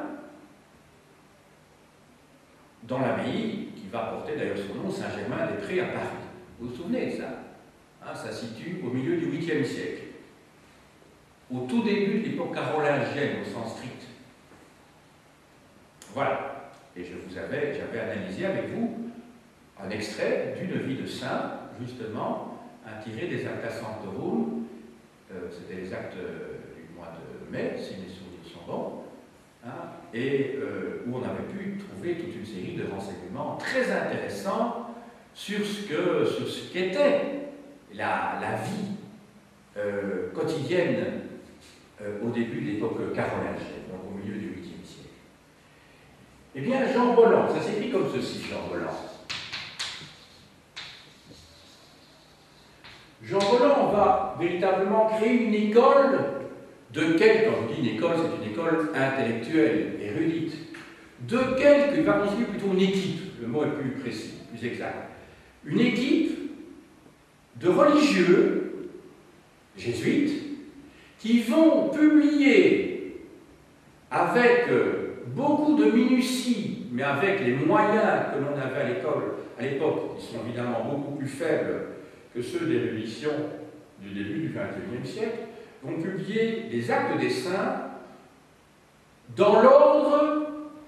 dans l'abbaye, qui va porter d'ailleurs son nom, Saint-Germain-des-Prés à Paris. Vous vous souvenez de ça hein, ça se situe au milieu du huitième siècle, au tout début de l'époque carolingienne au sens strict. Voilà. Et je vous avais, j'avais analysé avec vous un extrait d'une vie de saint, justement, un tiré des Acta Sanctorum, euh, c'était les actes du mois de mai, si mes souvenirs sont bons, hein, et euh, où on avait pu trouver toute une série de renseignements très intéressants sur ce que, sur ce qu'était la, la vie euh, quotidienne euh, au début de l'époque carolingienne, donc au milieu du huitième siècle. Eh bien, Jean Bolland, ça s'écrit comme ceci, Jean Bolland. Jean Bolland va véritablement créer une école de quelle, quand je dis une école, c'est une école intellectuelle, érudite, de quelle, il va constituer plutôt une équipe, le mot est plus précis, plus exact, une équipe de religieux jésuites qui vont publier avec beaucoup de minutie, mais avec les moyens que l'on avait à l'école, à l'époque, qui sont évidemment beaucoup plus faibles que ceux des l'érudition du début du vingt et unième siècle, vont publier les actes des saints dans l'ordre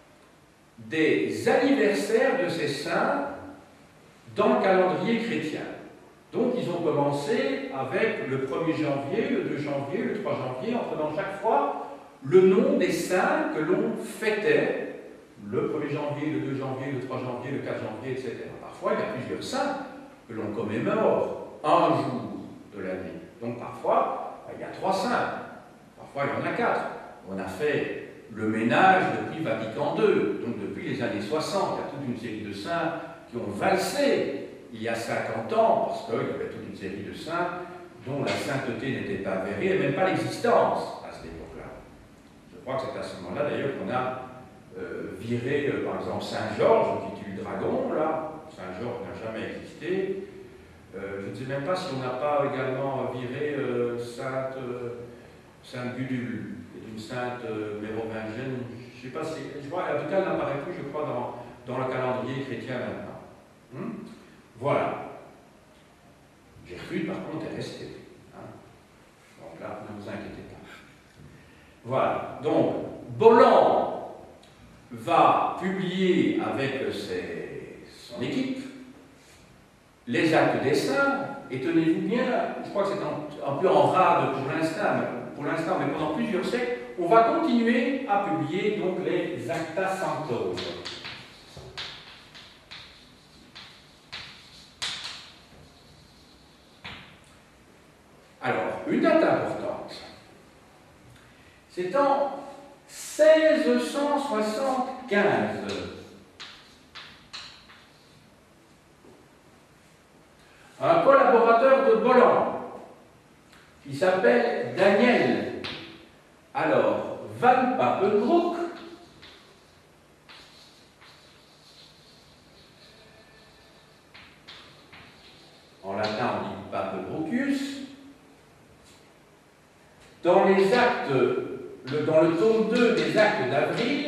des anniversaires de ces saints dans le calendrier chrétien. Donc ils ont commencé avec le premier janvier, le deux janvier, le trois janvier, en prenant chaque fois le nom des saints que l'on fêtait, le premier janvier, le deux janvier, le trois janvier, le quatre janvier, et cetera. Parfois, il y a plusieurs saints que l'on commémore un jour de l'année. Donc parfois, il y a trois saints, parfois il y en a quatre. On a fait le ménage depuis Vatican deux, donc depuis les années soixante. Il y a toute une série de saints qui ont valsé il y a cinquante ans, parce qu'il y avait toute une série de saints dont la sainteté n'était pas avérée, et même pas l'existence à cette époque-là. Je crois que c'est à ce moment-là, d'ailleurs, qu'on a euh, viré, euh, par exemple, Saint-Georges, qui tue le dragon, là. Saint-Georges n'a jamais existé. Euh, je ne sais même pas si on n'a pas également viré euh, Sainte, euh, Sainte Gudule, qui est une sainte euh, mérovingienne. Je ne sais pas si. Je crois, en tout cas, elle n'apparaît plus, je crois, dans, dans le calendrier chrétien maintenant. Hmm? Voilà. Gertrude, par contre, est restée. Hein? Donc là, ne vous inquiétez pas. Voilà. Donc, Bolland va publier avec ses, son équipe les actes des saints, et tenez-vous bien, je crois que c'est un, un peu en rade pour l'instant, pour l'instant, mais pendant plusieurs siècles, on va continuer à publier donc les Acta Sanctorum. Alors, une date importante, c'est en seize cent soixante-quinze. Un collaborateur de Bolland, qui s'appelle Daniel, alors, Van Papenbroek, en latin on dit Papenbroekius, dans les actes le, dans le tome deux des Actes d'Avril,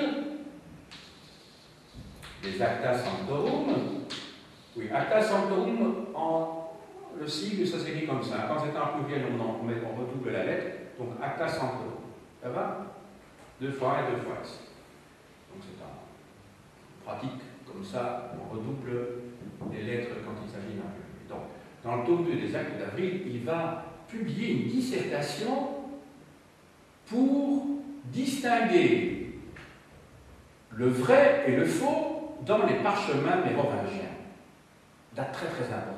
des Acta Sanctorum, oui, Acta Sanctorum, en, le sigle, ça s'écrit comme ça. Quand c'est un pluriel, on, en, on, met, on redouble la lettre, donc Acta Sanctorum. Ça va? Deux fois un et deux fois ici. Donc c'est en pratique, comme ça, on redouble les lettres quand il s'agit d'un pluriel. Donc, dans le tome deux des Actes d'Avril, il va publier une dissertation pour distinguer le vrai et le faux dans les parchemins mérovingiens. Date très très importante.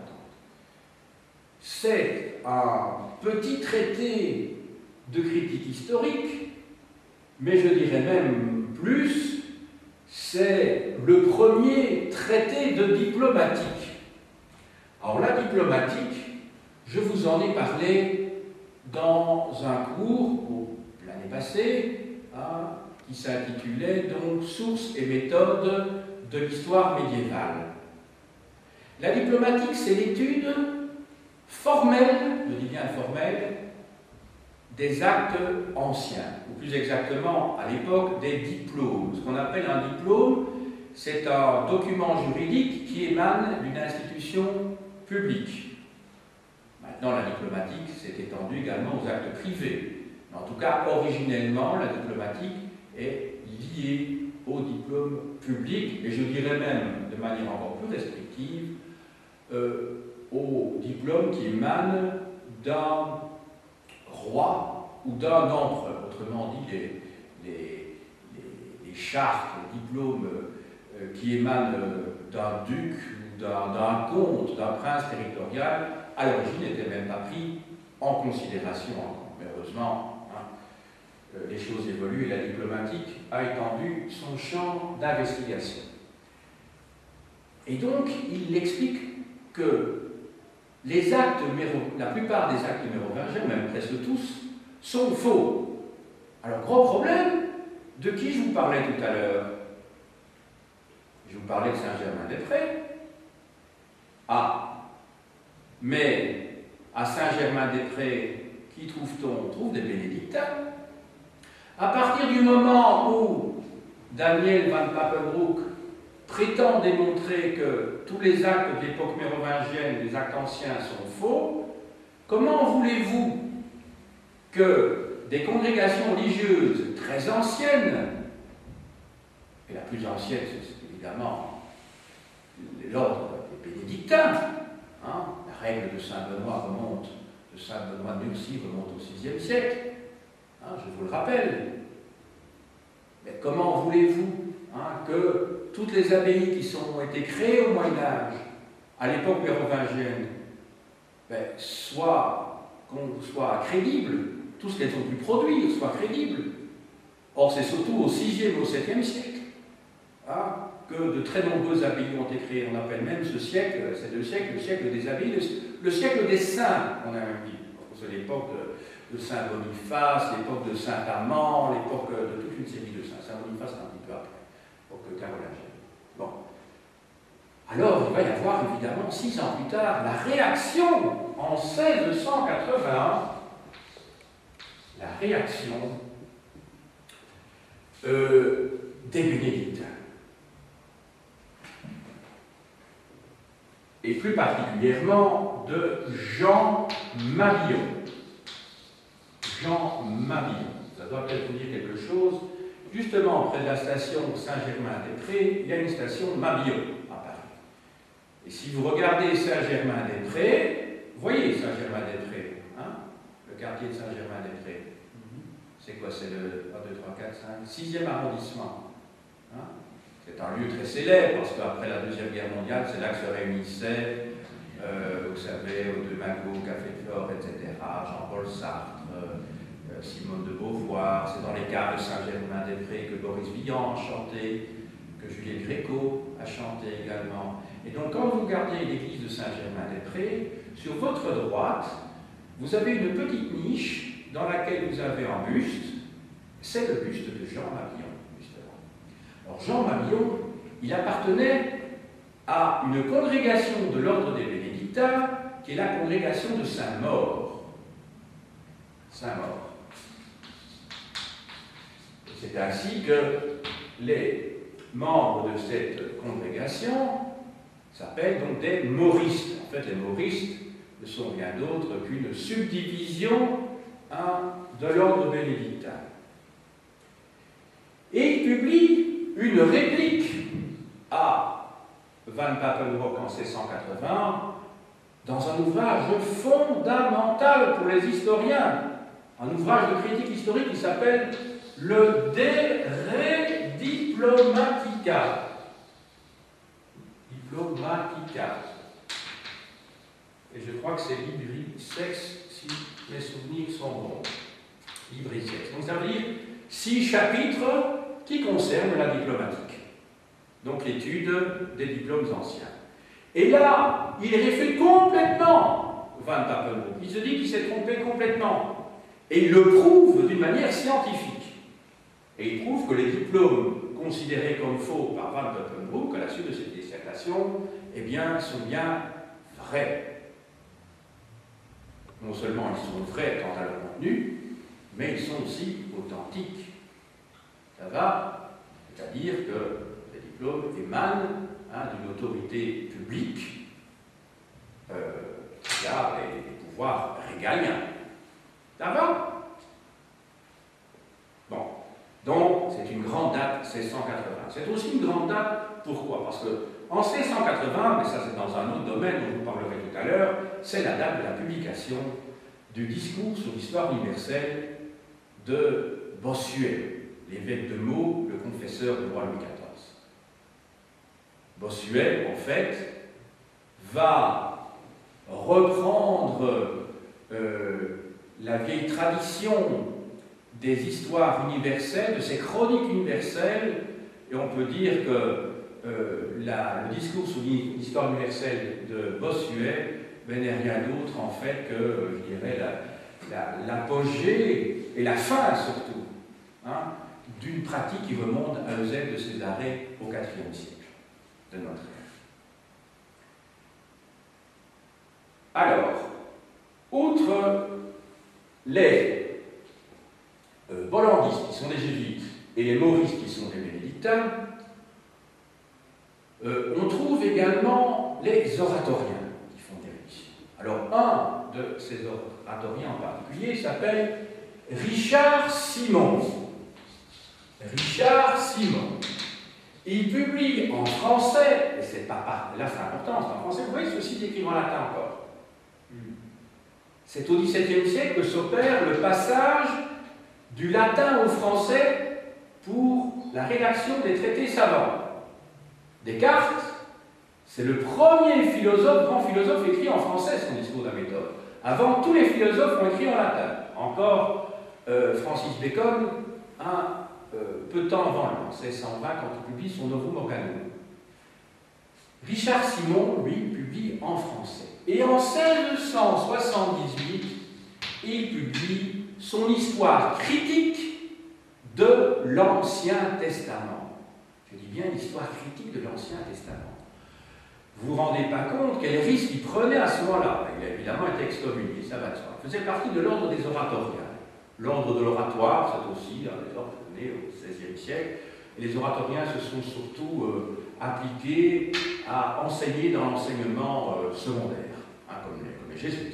C'est un petit traité de critique historique, mais je dirais même plus, c'est le premier traité de diplomatique. Alors la diplomatique, je vous en ai parlé dans un cours l'année passée, hein, qui s'intitulait donc « Sources et méthodes de l'histoire médiévale ». La diplomatique, c'est l'étude formelle, je dis bien formelle, des actes anciens, ou plus exactement, à l'époque, des diplômes. Ce qu'on appelle un diplôme, c'est un document juridique qui émane d'une institution publique. Maintenant, la diplomatique s'est étendue également aux actes privés. En tout cas, originellement, la diplomatique est liée au diplôme public, et je dirais même, de manière encore plus restrictive, euh, au diplôme qui émane d'un roi ou d'un empereur. Autrement dit, les, les, les, les chartes, les diplômes euh, qui émanent d'un duc, d'un comte, d'un prince territorial, à l'origine n'étaient même pas pris en considération encore. Mais heureusement, hein, les choses évoluent et la diplomatique a étendu son champ d'investigation. Et donc, il explique que les actes, la plupart des actes mérovingiens, même presque tous, sont faux. Alors, gros problème, de qui je vous parlais tout à l'heure? Je vous parlais de Saint-Germain-des-Prés. Ah, mais à Saint-Germain-des-Prés, qui trouve-t-on? On trouve des bénédictins. À partir du moment où Daniel van Papenbroek prétend démontrer que tous les actes de l'époque mérovingienne, les actes anciens, sont faux, comment voulez-vous que des congrégations religieuses très anciennes, et la plus ancienne, c'est évidemment l'ordre des bénédictins, hein, la règle de Saint-Benoît remonte, de Saint-Benoît de Nursie remonte au sixième siècle, hein, je vous le rappelle. Mais comment voulez-vous hein, que toutes les abbayes qui ont été créées au Moyen-Âge, à l'époque mérovingienne, ben, soient, soient crédibles, tout ce qu'elles ont pu produire soit crédible? Or, c'est surtout au sixième et au septième siècle hein, que de très nombreuses abbayes ont été créées. On appelle même ce siècle, ces deux siècles, le siècle des abbayes, le, le siècle des saints, on a même dit. C'est l'époque de, de Saint Boniface, l'époque de Saint Amand, l'époque de toute une série de saints. Saint Boniface, c'est un petit peu après, l'époque carolingienne. Bon. Alors, il va y avoir évidemment, six ans plus tard, la réaction en seize cent quatre-vingt-un, la réaction euh, des bénédictins. Et plus particulièrement de Jean Mabillon. Jean Mabillon, ça doit peut-être vous dire quelque chose. Justement, près de la station Saint-Germain-des-Prés, il y a une station Mabillon à Paris. Et si vous regardez Saint-Germain-des-Prés, voyez Saint-Germain-des-Prés, hein, le quartier de Saint-Germain-des-Prés. C'est quoi? C'est le un, deux, trois, quatre, cinq, sixième arrondissement. Hein? C'est un lieu très célèbre, parce qu'après la Deuxième Guerre mondiale, c'est là que se réunissaient, euh, vous savez, au De Magot, Café de Flore, et cetera, Jean-Paul Sartre, euh, Simone de Beauvoir. C'est dans les caves de Saint-Germain-des-Prés que Boris Vian a chanté, que Juliette Gréco a chanté également. Et donc, quand vous regardez l'église de Saint-Germain-des-Prés, sur votre droite, vous avez une petite niche dans laquelle vous avez un buste. C'est le buste de Jean Mabillon, justement. Alors, Jean Mabillon, il appartenait à une congrégation de l'ordre des bénédictins, qui est la congrégation de Saint-Maur. Saint-Maur. C'est ainsi que les membres de cette congrégation s'appellent donc des mauristes. En fait, les mauristes ne sont rien d'autre qu'une subdivision hein, de l'ordre bénédictin. Et il publie une réplique à Van Papenbroek en seize cent quatre-vingts dans un ouvrage fondamental pour les historiens, un ouvrage de critique historique qui s'appelle le De Re Diplomatica. Diplomatica. Et je crois que c'est Libri Sex, si mes souvenirs sont bons. Libri Sex. Donc ça veut dire six chapitres qui concernent la diplomatique. Donc l'étude des diplômes anciens. Et là, il réfute complètement Van Papenbroek. Il se dit qu'il s'est trompé complètement. Et il le prouve d'une manière scientifique. Et il prouve que les diplômes considérés comme faux par Van Papenbroek à la suite de cette dissertation, eh bien, sont bien vrais. Non seulement ils sont vrais quant à leur contenu, mais ils sont aussi authentiques. Ça va? C'est-à-dire que les diplômes émanent hein, d'une autorité publique euh, qui a les, les pouvoirs régaliens. Ça va? Bon. Donc, c'est une grande date, seize cent quatre-vingts. C'est aussi une grande date, pourquoi? Parce qu'en seize cent quatre-vingts, mais ça c'est dans un autre domaine dont je vous parlerai tout à l'heure, c'est la date de la publication du discours sur l'histoire universelle de Bossuet, l'évêque de Meaux, le confesseur du roi Louis quatorze. Bossuet, en fait, va reprendre euh, la vieille tradition des histoires universelles, de ces chroniques universelles, et on peut dire que euh, la, le discours sur l'histoire universelle de Bossuet ben, n'est rien d'autre en fait que, je dirais, l'apogée la, la, et la fin surtout hein, d'une pratique qui remonte à Eusèbe de Césarée au quatrième siècle de notre ère. Alors, outre les euh, bollandistes qui sont des jésuites et les mauristes qui sont des bénédictins, euh, on trouve également les oratoriens qui font des rémissions. Alors, un de ces oratoriens en particulier s'appelle Richard Simon. Richard Simon. Il publie en français, et c'est pas là c'est important, c'est en français, vous voyez, ceci s'écrit en latin encore. C'est au dix-septième siècle que s'opère le passage du latin au français pour la rédaction des traités savants. Descartes, c'est le premier philosophe, grand philosophe écrit en français son discours de la méthode. Avant, tous les philosophes ont écrit en latin. Encore euh, Francis Bacon, un euh, peu de temps avant, en seize cent vingt, quand il publie son Novum Organum. Richard Simon, lui, publie en français. Et en seize cent soixante-dix-huit, il publie son histoire critique de l'Ancien Testament. Je dis bien l'histoire critique de l'Ancien Testament. Vous ne vous rendez pas compte quel risque il prenait à ce moment-là. Il a évidemment été excommunié, ça va de soi. Il faisait partie de l'ordre des oratoriens. L'ordre de l'oratoire, c'est aussi un des ordres nés au seizième siècle. Et les oratoriens se sont surtout euh, appliqués à enseigner dans l'enseignement euh, secondaire, hein, comme, les, comme les jésuites.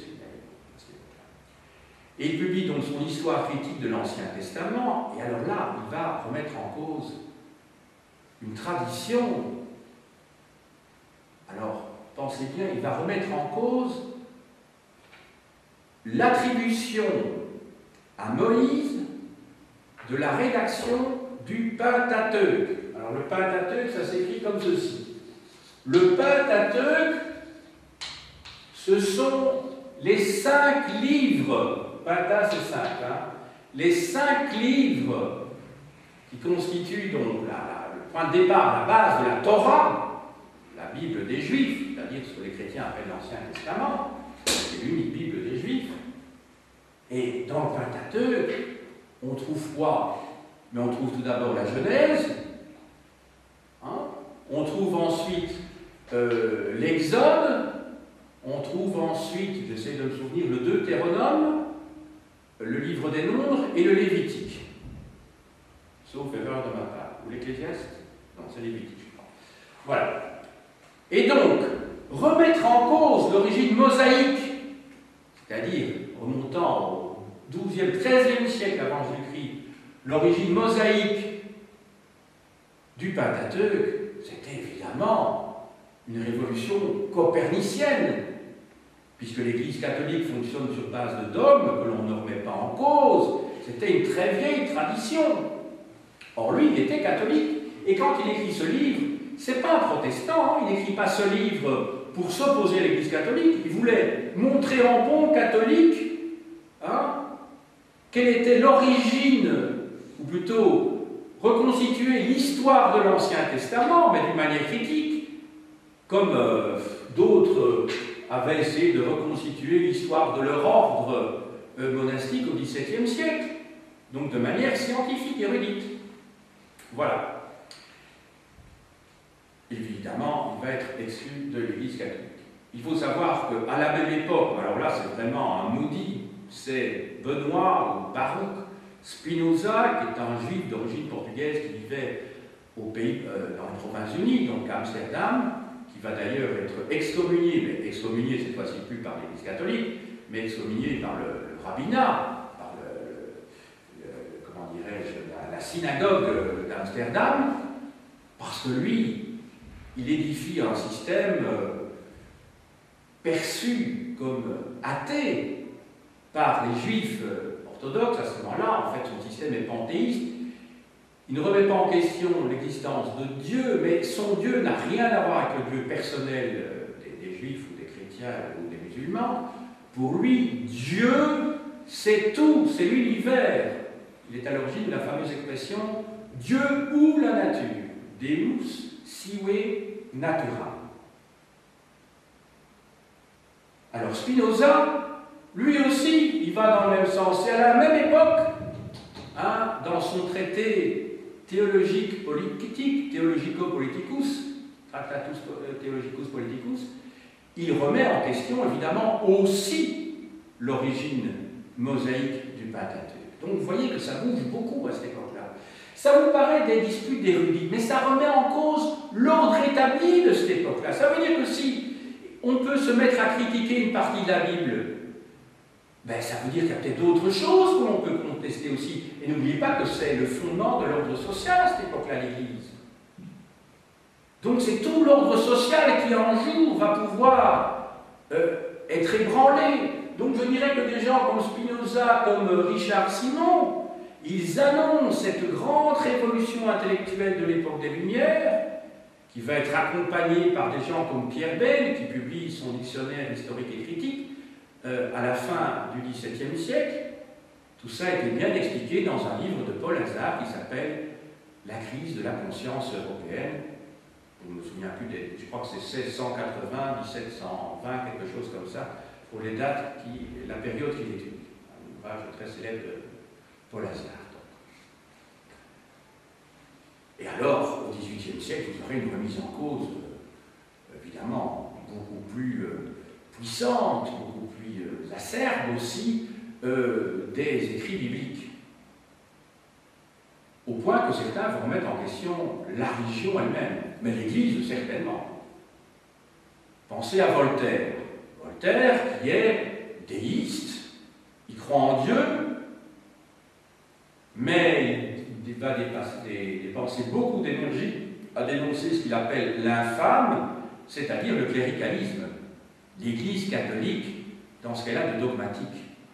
Et il publie donc son histoire critique de l'Ancien Testament, et alors là, il va remettre en cause une tradition. Alors, pensez bien, il va remettre en cause l'attribution à Moïse de la rédaction du Pentateuque. Alors, le Pentateuque, ça s'écrit comme ceci. Le Pentateuque, ce sont les cinq livres. Penta, c'est cinq, hein, les cinq livres qui constituent donc la, la, le point de départ, la base de la Torah, la Bible des Juifs, c'est-à-dire ce que les chrétiens appellent l'Ancien Testament, c'est l'unique Bible des Juifs. Et dans le Pentateuque, on trouve quoi? Mais on trouve tout d'abord la Genèse, hein, on trouve ensuite euh, l'Exode, on trouve ensuite, j'essaie de me souvenir, le Deutéronome, le livre des Nombres et le Lévitique. Sauf Ecclésiaste? Non, c'est Lévitique, je crois. Voilà. Et donc, remettre en cause l'origine mosaïque, c'est-à-dire remontant au douzième, treizième siècle avant Jésus-Christ, l'origine mosaïque du Pentateuque, c'était évidemment une révolution copernicienne, puisque l'Église catholique fonctionne sur base de dogmes que l'on ne remet pas en cause. C'était une très vieille tradition. Or, lui, il était catholique. Et quand il écrit ce livre, c'est pas un protestant, hein, il n'écrit pas ce livre pour s'opposer à l'Église catholique. Il voulait montrer en bon catholique hein, quelle était l'origine, ou plutôt reconstituer l'histoire de l'Ancien Testament, mais d'une manière critique, comme euh, d'autres avaient essayé de reconstituer l'histoire de leur ordre euh, monastique au dix-septième siècle, donc de manière scientifique, érudite. Voilà. Évidemment, il va être exclu de l'Église catholique. Il faut savoir qu'à la même époque, alors là c'est vraiment un maudit, c'est Benoît ou Baruch Spinoza, qui est un juif d'origine portugaise qui vivait au pays, euh, dans les Provinces-Unies, donc à Amsterdam, qui va d'ailleurs être excommunié, mais excommunié cette fois-ci plus par l'Église catholique, mais excommunié par le, le rabbinat, par le, le, comment dirais-je, la, la synagogue d'Amsterdam, parce que lui, il édifie un système euh, perçu comme athée par les juifs euh, orthodoxes à ce moment-là. En fait, son système est panthéiste. Il ne remet pas en question l'existence de Dieu, mais son Dieu n'a rien à voir avec le Dieu personnel euh, des, des juifs ou des chrétiens ou des musulmans. Pour lui, Dieu, c'est tout, c'est l'univers. Il est à l'origine de la fameuse expression « Dieu ou la nature ». Deus sive natura. Alors Spinoza, lui aussi, il va dans le même sens. Et à la même époque, hein, dans son traité théologique politique, Theologico-Politicus, Tractatus Theologicus Politicus, il remet en question évidemment aussi l'origine mosaïque du Pentateuque. Donc vous voyez que ça bouge beaucoup à cette époque-là. Ça vous paraît des disputes d'érudits, mais ça remet en cause l'ordre établi de cette époque-là. Ça veut dire que si on peut se mettre à critiquer une partie de la Bible, ben ça veut dire qu'il y a peut-être d'autres choses que l'on peut contester aussi. Et n'oubliez pas que c'est le fondement de l'ordre social à cette époque-là, l'Église. Donc c'est tout l'ordre social qui un jour va pouvoir euh, être ébranlé. Donc je dirais que des gens comme Spinoza, comme Richard Simon, ils annoncent cette grande révolution intellectuelle de l'époque des Lumières, qui va être accompagnée par des gens comme Pierre Bayle, qui publie son dictionnaire historique et critique euh, à la fin du dix-septième siècle. Tout ça a été bien expliqué dans un livre de Paul Hazard qui s'appelle « La crise de la conscience européenne ». Je ne me souviens plus, des, je crois que c'est seize cent quatre-vingts, dix-sept cent vingt, quelque chose comme ça, pour les dates, qui, la période qu'il étudie. Un ouvrage très célèbre de Paul Hazard. Et alors, au dix-huitième siècle, vous aurez une remise en cause, euh, évidemment, beaucoup plus euh, puissante, beaucoup plus euh, acerbe aussi, euh, des écrits bibliques. Au point que certains vont remettre en question la religion elle-même, mais l'Église certainement. Pensez à Voltaire. Voltaire qui est déiste, il croit en Dieu, mais il va dépasser, dépenser beaucoup d'énergie à dénoncer ce qu'il appelle l'infâme, c'est-à-dire le cléricalisme, l'Église catholique dans ce qu'elle a de dogmatique.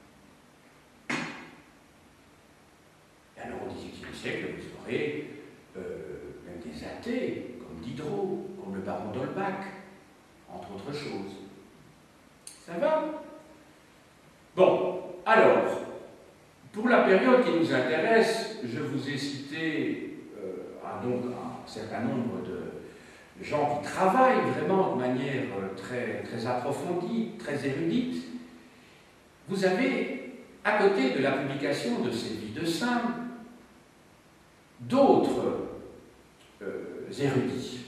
Et alors au dix-huitième siècle, vous aurez euh, même des athées, comme Diderot, comme le baron d'Holbach, entre autres choses. Ça va? Bon, alors, pour la période qui nous intéresse, je vous ai cité euh, un, donc, un certain nombre de gens qui travaillent vraiment de manière très, très approfondie, très érudite. Vous avez, à côté de la publication de ces vies de saints, d'autres euh, érudits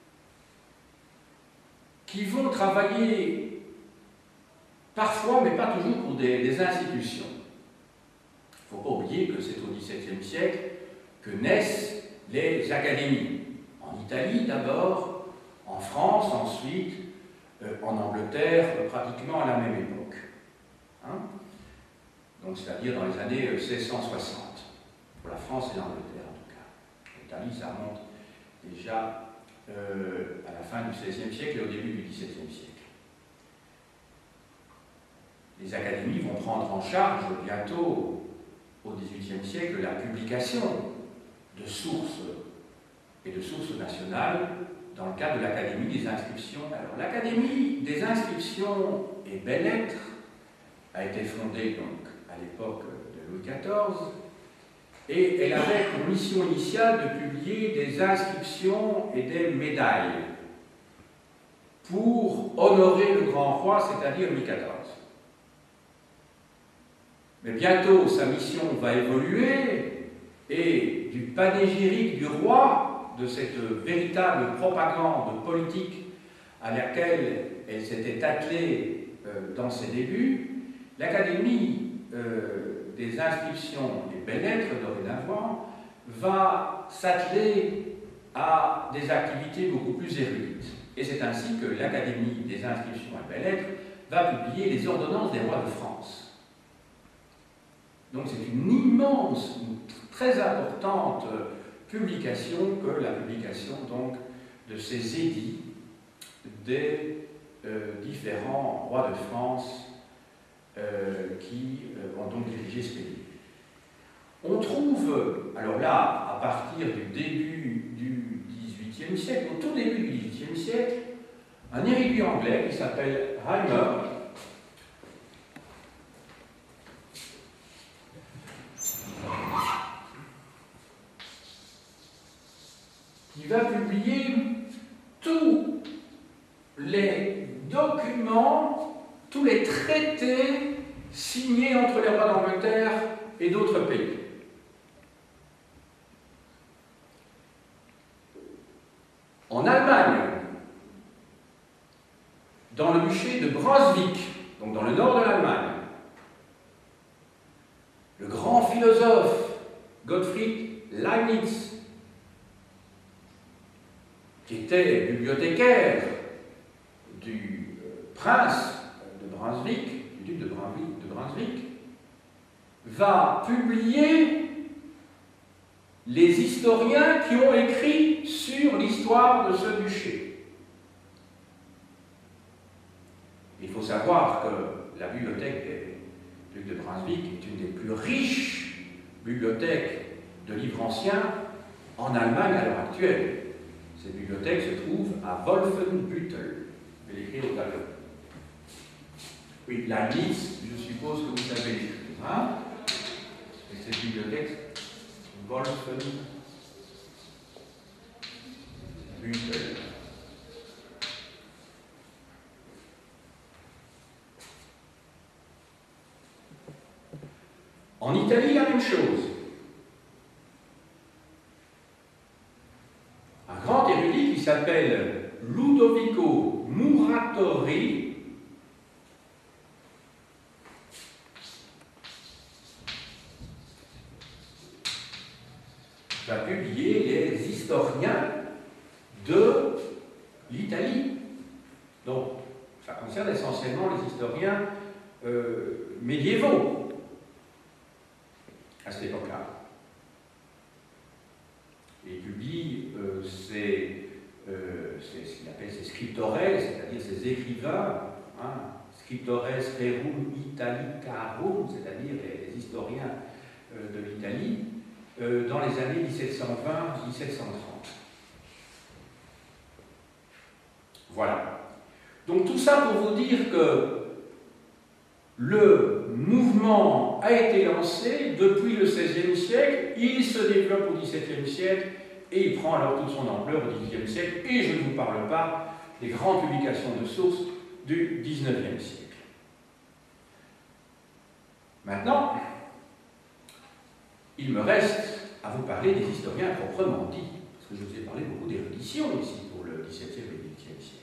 qui vont travailler parfois, mais pas toujours, pour des, des institutions. Il ne faut pas oublier que c'est au dix-septième siècle que naissent les académies. En Italie d'abord, en France ensuite, euh, en Angleterre euh, pratiquement à la même époque. Hein? Donc c'est-à-dire dans les années euh, seize cent soixante, pour la France et l'Angleterre en tout cas. L'Italie ça remonte déjà euh, à la fin du seizième siècle et au début du dix-septième siècle. Les académies vont prendre en charge bientôt, au dix-huitième siècle, la publication de sources et de sources nationales dans le cadre de l'Académie des inscriptions. Alors, l'Académie des inscriptions et belles-lettres a été fondée donc à l'époque de Louis quatorze et elle avait pour mission initiale de publier des inscriptions et des médailles pour honorer le grand roi, c'est-à-dire Louis quatorze. Mais bientôt, sa mission va évoluer et du panégyrique du roi, de cette véritable propagande politique à laquelle elle s'était attelée euh, dans ses débuts, l'Académie euh, des inscriptions et belles-lettres, dorénavant, va s'atteler à des activités beaucoup plus érudites. Et c'est ainsi que l'Académie des inscriptions et belles-lettres va publier les ordonnances des rois de France. Donc c'est une immense, une très importante publication que la publication donc de ces édits des euh, différents rois de France euh, qui euh, ont donc dirigé ce pays. On trouve, alors là, à partir du début du dix-huitième siècle, au tout début du dix-huitième siècle, un érudit anglais qui s'appelle Rymer, qui va publier tous les documents, tous les traités signés entre les rois d'Angleterre et d'autres pays. En Allemagne, dans le duché de Brunswick, donc dans le nord de l'Allemagne, le grand philosophe Gottfried Leibniz, qui était bibliothécaire du prince de Brunswick, du duc de Brunswick, de Brunswick, va publier les historiens qui ont écrit sur l'histoire de ce duché. Il faut savoir que la bibliothèque du duc de Brunswick est une des plus riches bibliothèques de livres anciens en Allemagne à l'heure actuelle. Cette bibliothèque se trouve à Wolfenbüttel. Je vais l'écrire au tableau. Oui, la liste, je suppose que vous savez l'écrire. Hein? Et cette bibliothèque, Wolfenbüttel. En Italie, la même chose. Un grand érudit qui s'appelle Ludovico Muratori va publier les historiens de l'Italie. Donc, ça concerne essentiellement les historiens euh, médiévaux à cette époque-là. Il publie euh, ses, euh, ses, ce qu'il appelle ses scriptores, c'est-à-dire ses écrivains, hein, scriptores rerum Italicarum, c'est-à-dire les, les historiens euh, de l'Italie, euh, dans les années mille sept cent vingt à mille sept cent trente. Voilà. Donc tout ça pour vous dire que le mouvement a été lancé depuis le seizième siècle, il se développe au dix-septième siècle et il prend alors toute son ampleur au dix-huitième siècle, et je ne vous parle pas des grandes publications de sources du dix-neuvième siècle. Maintenant, il me reste à vous parler des historiens proprement dit, parce que je vous ai parlé beaucoup d'érudition ici pour le dix-septième et le dix-huitième siècle.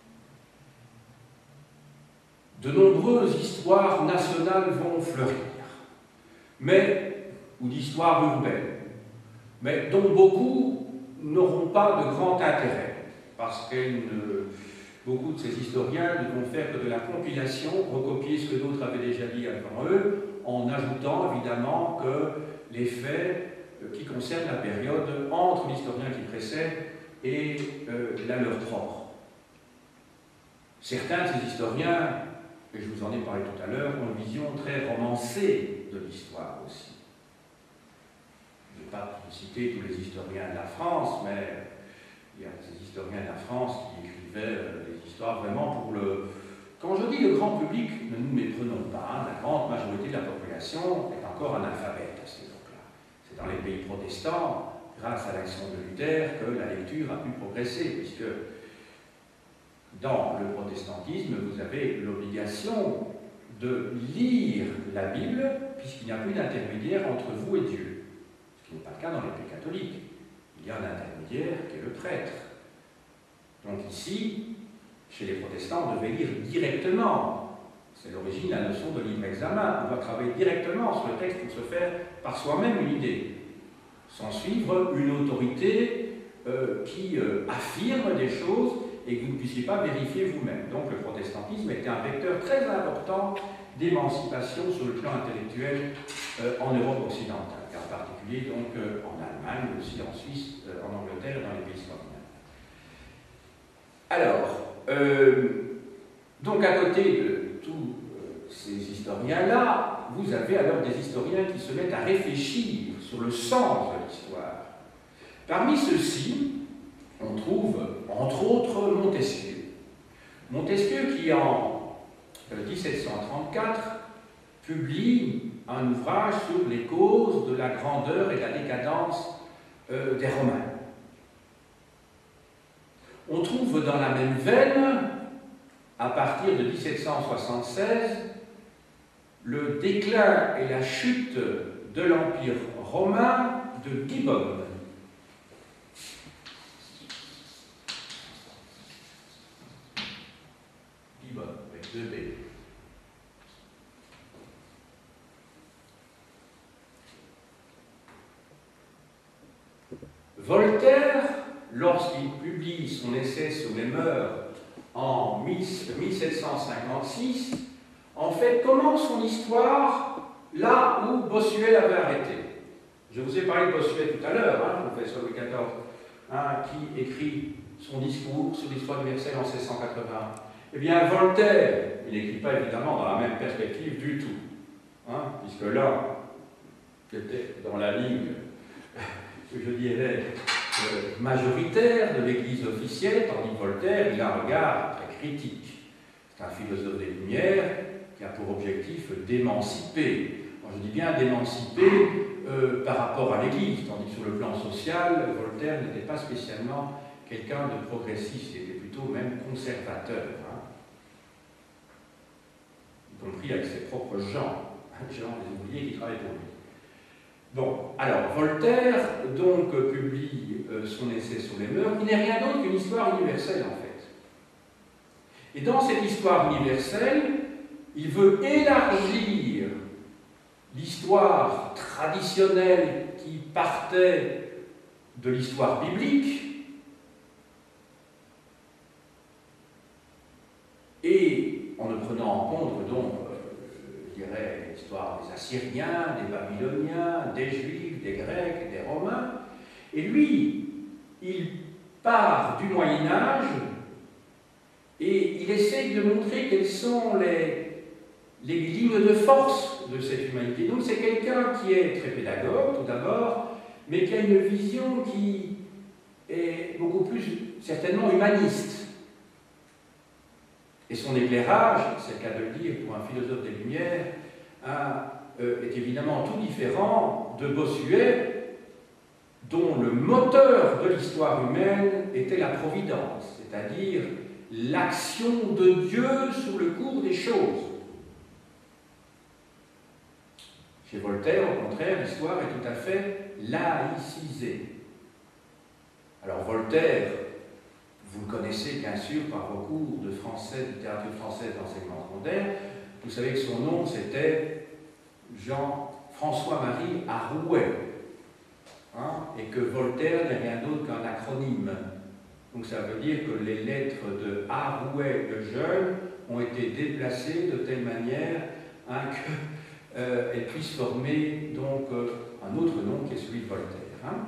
De nombreuses histoires nationales vont fleurir, mais, ou d'histoires urbaines. mais dont beaucoup n'auront pas de grand intérêt, parce que ne, beaucoup de ces historiens ne vont faire que de la compilation, recopier ce que d'autres avaient déjà dit avant eux, en ajoutant évidemment que les faits qui concernent la période entre l'historien qui précède et euh, la leur propre. Certains de ces historiens, et je vous en ai parlé tout à l'heure, ont une vision très romancée de l'histoire aussi. Je ne vais pas citer tous les historiens de la France, mais il y a des historiens de la France qui écrivaient des histoires vraiment pour le... Quand je dis le grand public, ne nous méprenons pas, hein, la grande majorité de la population est encore analphabète à cette époque-là. C'est dans les pays protestants, grâce à l'action de Luther, que la lecture a pu progresser, puisque dans le protestantisme, vous avez l'obligation de lire la Bible, puisqu'il n'y a plus d'intermédiaire entre vous et Dieu. Ce qui n'est pas le cas dans les pays catholiques. Il y a un intermédiaire qui est le prêtre. Donc ici, chez les protestants, on devait lire directement. C'est l'origine de la notion de libre-examen. On doit travailler directement sur le texte pour se faire par soi-même une idée, sans suivre une autorité euh, qui euh, affirme des choses et que vous ne puissiez pas vérifier vous-même. Donc le protestantisme était un vecteur très important d'émancipation sur le plan intellectuel euh, en Europe occidentale, et en particulier donc, euh, en Allemagne, mais aussi en Suisse, euh, en Angleterre et dans les pays scandinaves. Alors, euh, donc à côté de tous euh, ces historiens-là, vous avez alors des historiens qui se mettent à réfléchir sur le sens de l'histoire. Parmi ceux-ci, on trouve, entre autres, Montesquieu. Montesquieu qui, en mille sept cent trente-quatre, publie un ouvrage sur les causes de la grandeur et de la décadence euh, des Romains. On trouve dans la même veine, à partir de mille sept cent soixante-seize, le déclin et la chute de l'Empire romain de Gibbon. Gibbon, avec deux B. Voltaire, lorsqu'il publie son essai sur les mœurs en mille sept cent cinquante-six, en fait commence son histoire là où Bossuet l'avait arrêté. Je vous ai parlé de Bossuet tout à l'heure, hein, professeur Louis quatorze, hein, qui écrit son discours sur l'histoire universelle en mille sept cent quatre-vingts. Eh bien, Voltaire, il n'écrit pas évidemment dans la même perspective du tout, hein, puisque là, c'était dans la ligne, je dirais, euh, majoritaire de l'Église officielle, tandis que Voltaire, il a un regard très critique. C'est un philosophe des Lumières qui a pour objectif d'émanciper. Je dis bien d'émanciper euh, par rapport à l'Église, tandis que sur le plan social, Voltaire n'était pas spécialement quelqu'un de progressiste, il était plutôt même conservateur, hein, y compris avec ses propres gens, gens des ouvriers qui travaillaient pour lui. Bon, alors Voltaire donc publie euh, son essai sur les mœurs, qui n'est rien d'autre qu'une histoire universelle en fait. Et dans cette histoire universelle, il veut élargir l'histoire traditionnelle qui partait de l'histoire biblique et en ne prenant en compte donc, euh, je dirais, l'histoire des Assyriens, des Babyloniens, des Juifs, des Grecs, des Romains. Et lui, il part du Moyen-Âge et il essaye de montrer quelles sont les, les lignes de force de cette humanité. Donc c'est quelqu'un qui est très pédagogue, tout d'abord, mais qui a une vision qui est beaucoup plus, certainement, humaniste. Et son éclairage, c'est le cas de le dire pour un philosophe des Lumières, a, euh, est évidemment tout différent de Bossuet, dont le moteur de l'histoire humaine était la providence, c'est-à-dire l'action de Dieu sur le cours des choses. Chez Voltaire, au contraire, l'histoire est tout à fait laïcisée. Alors Voltaire, vous le connaissez bien sûr par vos cours de français, de littérature française d'enseignement secondaire, vous savez que son nom c'était Jean-François-Marie Arouet. hein, et que Voltaire n'est rien d'autre qu'un acronyme. Donc ça veut dire que les lettres de Arouet de Jeune ont été déplacées de telle manière hein, qu'elles euh, puissent former donc, euh, un autre nom qui est celui de Voltaire. Hein.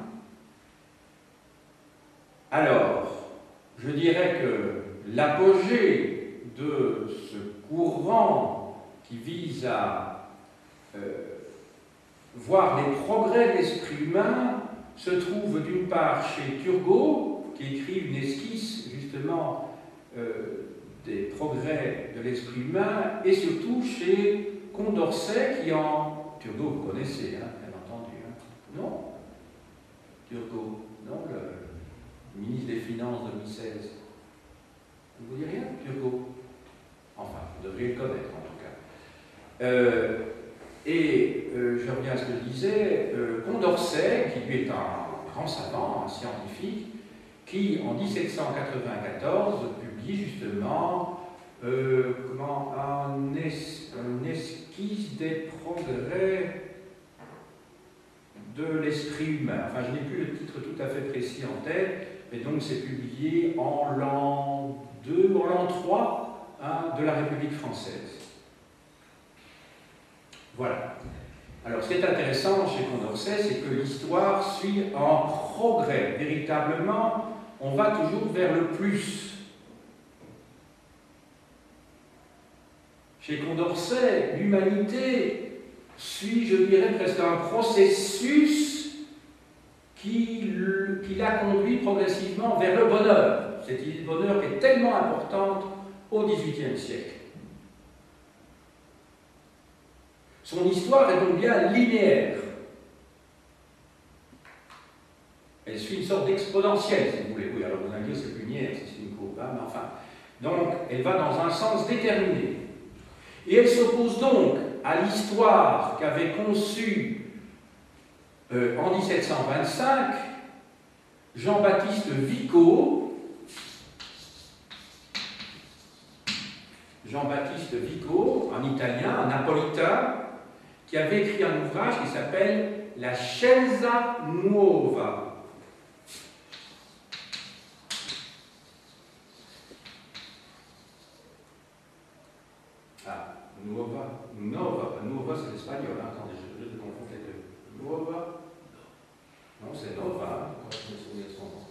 Alors, je dirais que l'apogée de ce courant qui vise à euh, voir les progrès de l'esprit humain se trouve d'une part chez Turgot, qui écrit une esquisse justement euh, des progrès de l'esprit humain, et surtout chez Condorcet, qui en... Turgot, vous connaissez, hein, bien entendu. Hein. Non Turgot, non, le ministre des Finances de Louis seize. Vous ne vous dites rien, Turgot? Enfin, vous devriez le connaître en tout cas. Euh, et euh, je reviens à ce que je disais, euh, Condorcet, qui lui est un grand savant, un scientifique, qui en mille sept cent quatre-vingt-quatorze publie justement euh, comment, un, es, un esquisse des progrès de l'esprit humain. Enfin, je n'ai plus le titre tout à fait précis en tête, mais donc c'est publié en l'an deux, en l'an trois hein, de la République française. Voilà. Alors, ce qui est intéressant chez Condorcet, c'est que l'histoire suit un progrès. Véritablement, on va toujours vers le plus. Chez Condorcet, l'humanité suit, je dirais, presque un processus qui, qui l'a conduit progressivement vers le bonheur. Cette idée de bonheur qui est tellement importante au dix-huitième siècle. Son histoire est donc bien linéaire. Elle suit une sorte d'exponentielle, si vous voulez. Oui, alors vous allez dire c'est plus linéaire, c'est une courbe, hein, mais enfin. Donc, elle va dans un sens déterminé. Et elle s'oppose donc à l'histoire qu'avait conçue euh, en mille sept cent vingt-cinq Jean-Baptiste Vico. Jean-Baptiste Vico, un Italien, un Napolitain, qui avait écrit un ouvrage qui s'appelle La Scienza Nuova. Ah, Nuova, Nova, Nuova c'est l'espagnol, hein. Attendez, je vais confondre les deux. Nuova, non c'est Nova, hein. Je me souviens de son nom.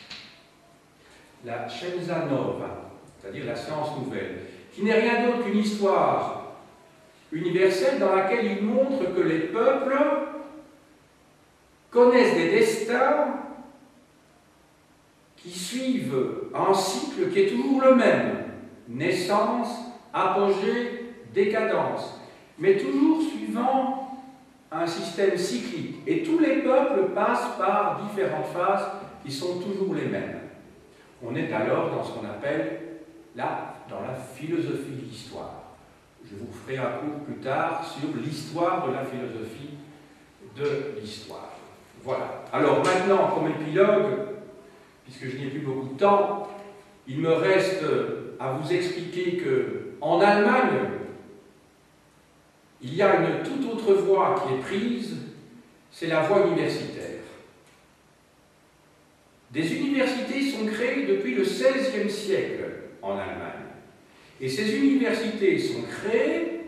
La Scienza Nova, c'est-à-dire la science nouvelle, qui n'est rien d'autre qu'une histoire universelle dans laquelle il montre que les peuples connaissent des destins qui suivent un cycle qui est toujours le même. Naissance, apogée, décadence. Mais toujours suivant un système cyclique. Et tous les peuples passent par différentes phases qui sont toujours les mêmes. On est alors dans ce qu'on appelle la, dans la philosophie de l'histoire. Je vous ferai un cours plus tard sur l'histoire de la philosophie de l'histoire. Voilà. Alors maintenant, comme épilogue, puisque je n'ai plus beaucoup de temps, il me reste à vous expliquer qu'en Allemagne, il y a une toute autre voie qui est prise, c'est la voie universitaire. Des universités sont créées depuis le seizième siècle en Allemagne. Et ces universités sont créées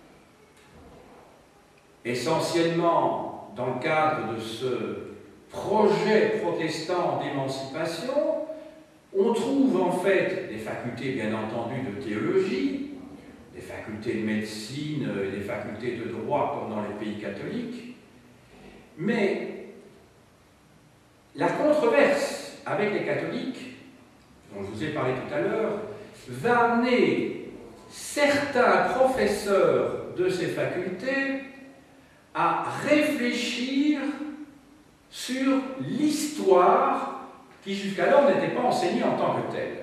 essentiellement dans le cadre de ce projet protestant d'émancipation. On trouve en fait des facultés, bien entendu, de théologie, des facultés de médecine et des facultés de droit comme dans les pays catholiques. Mais la controverse avec les catholiques, dont je vous ai parlé tout à l'heure, va amener certains professeurs de ces facultés à réfléchir sur l'histoire qui jusqu'alors n'était pas enseignée en tant que telle.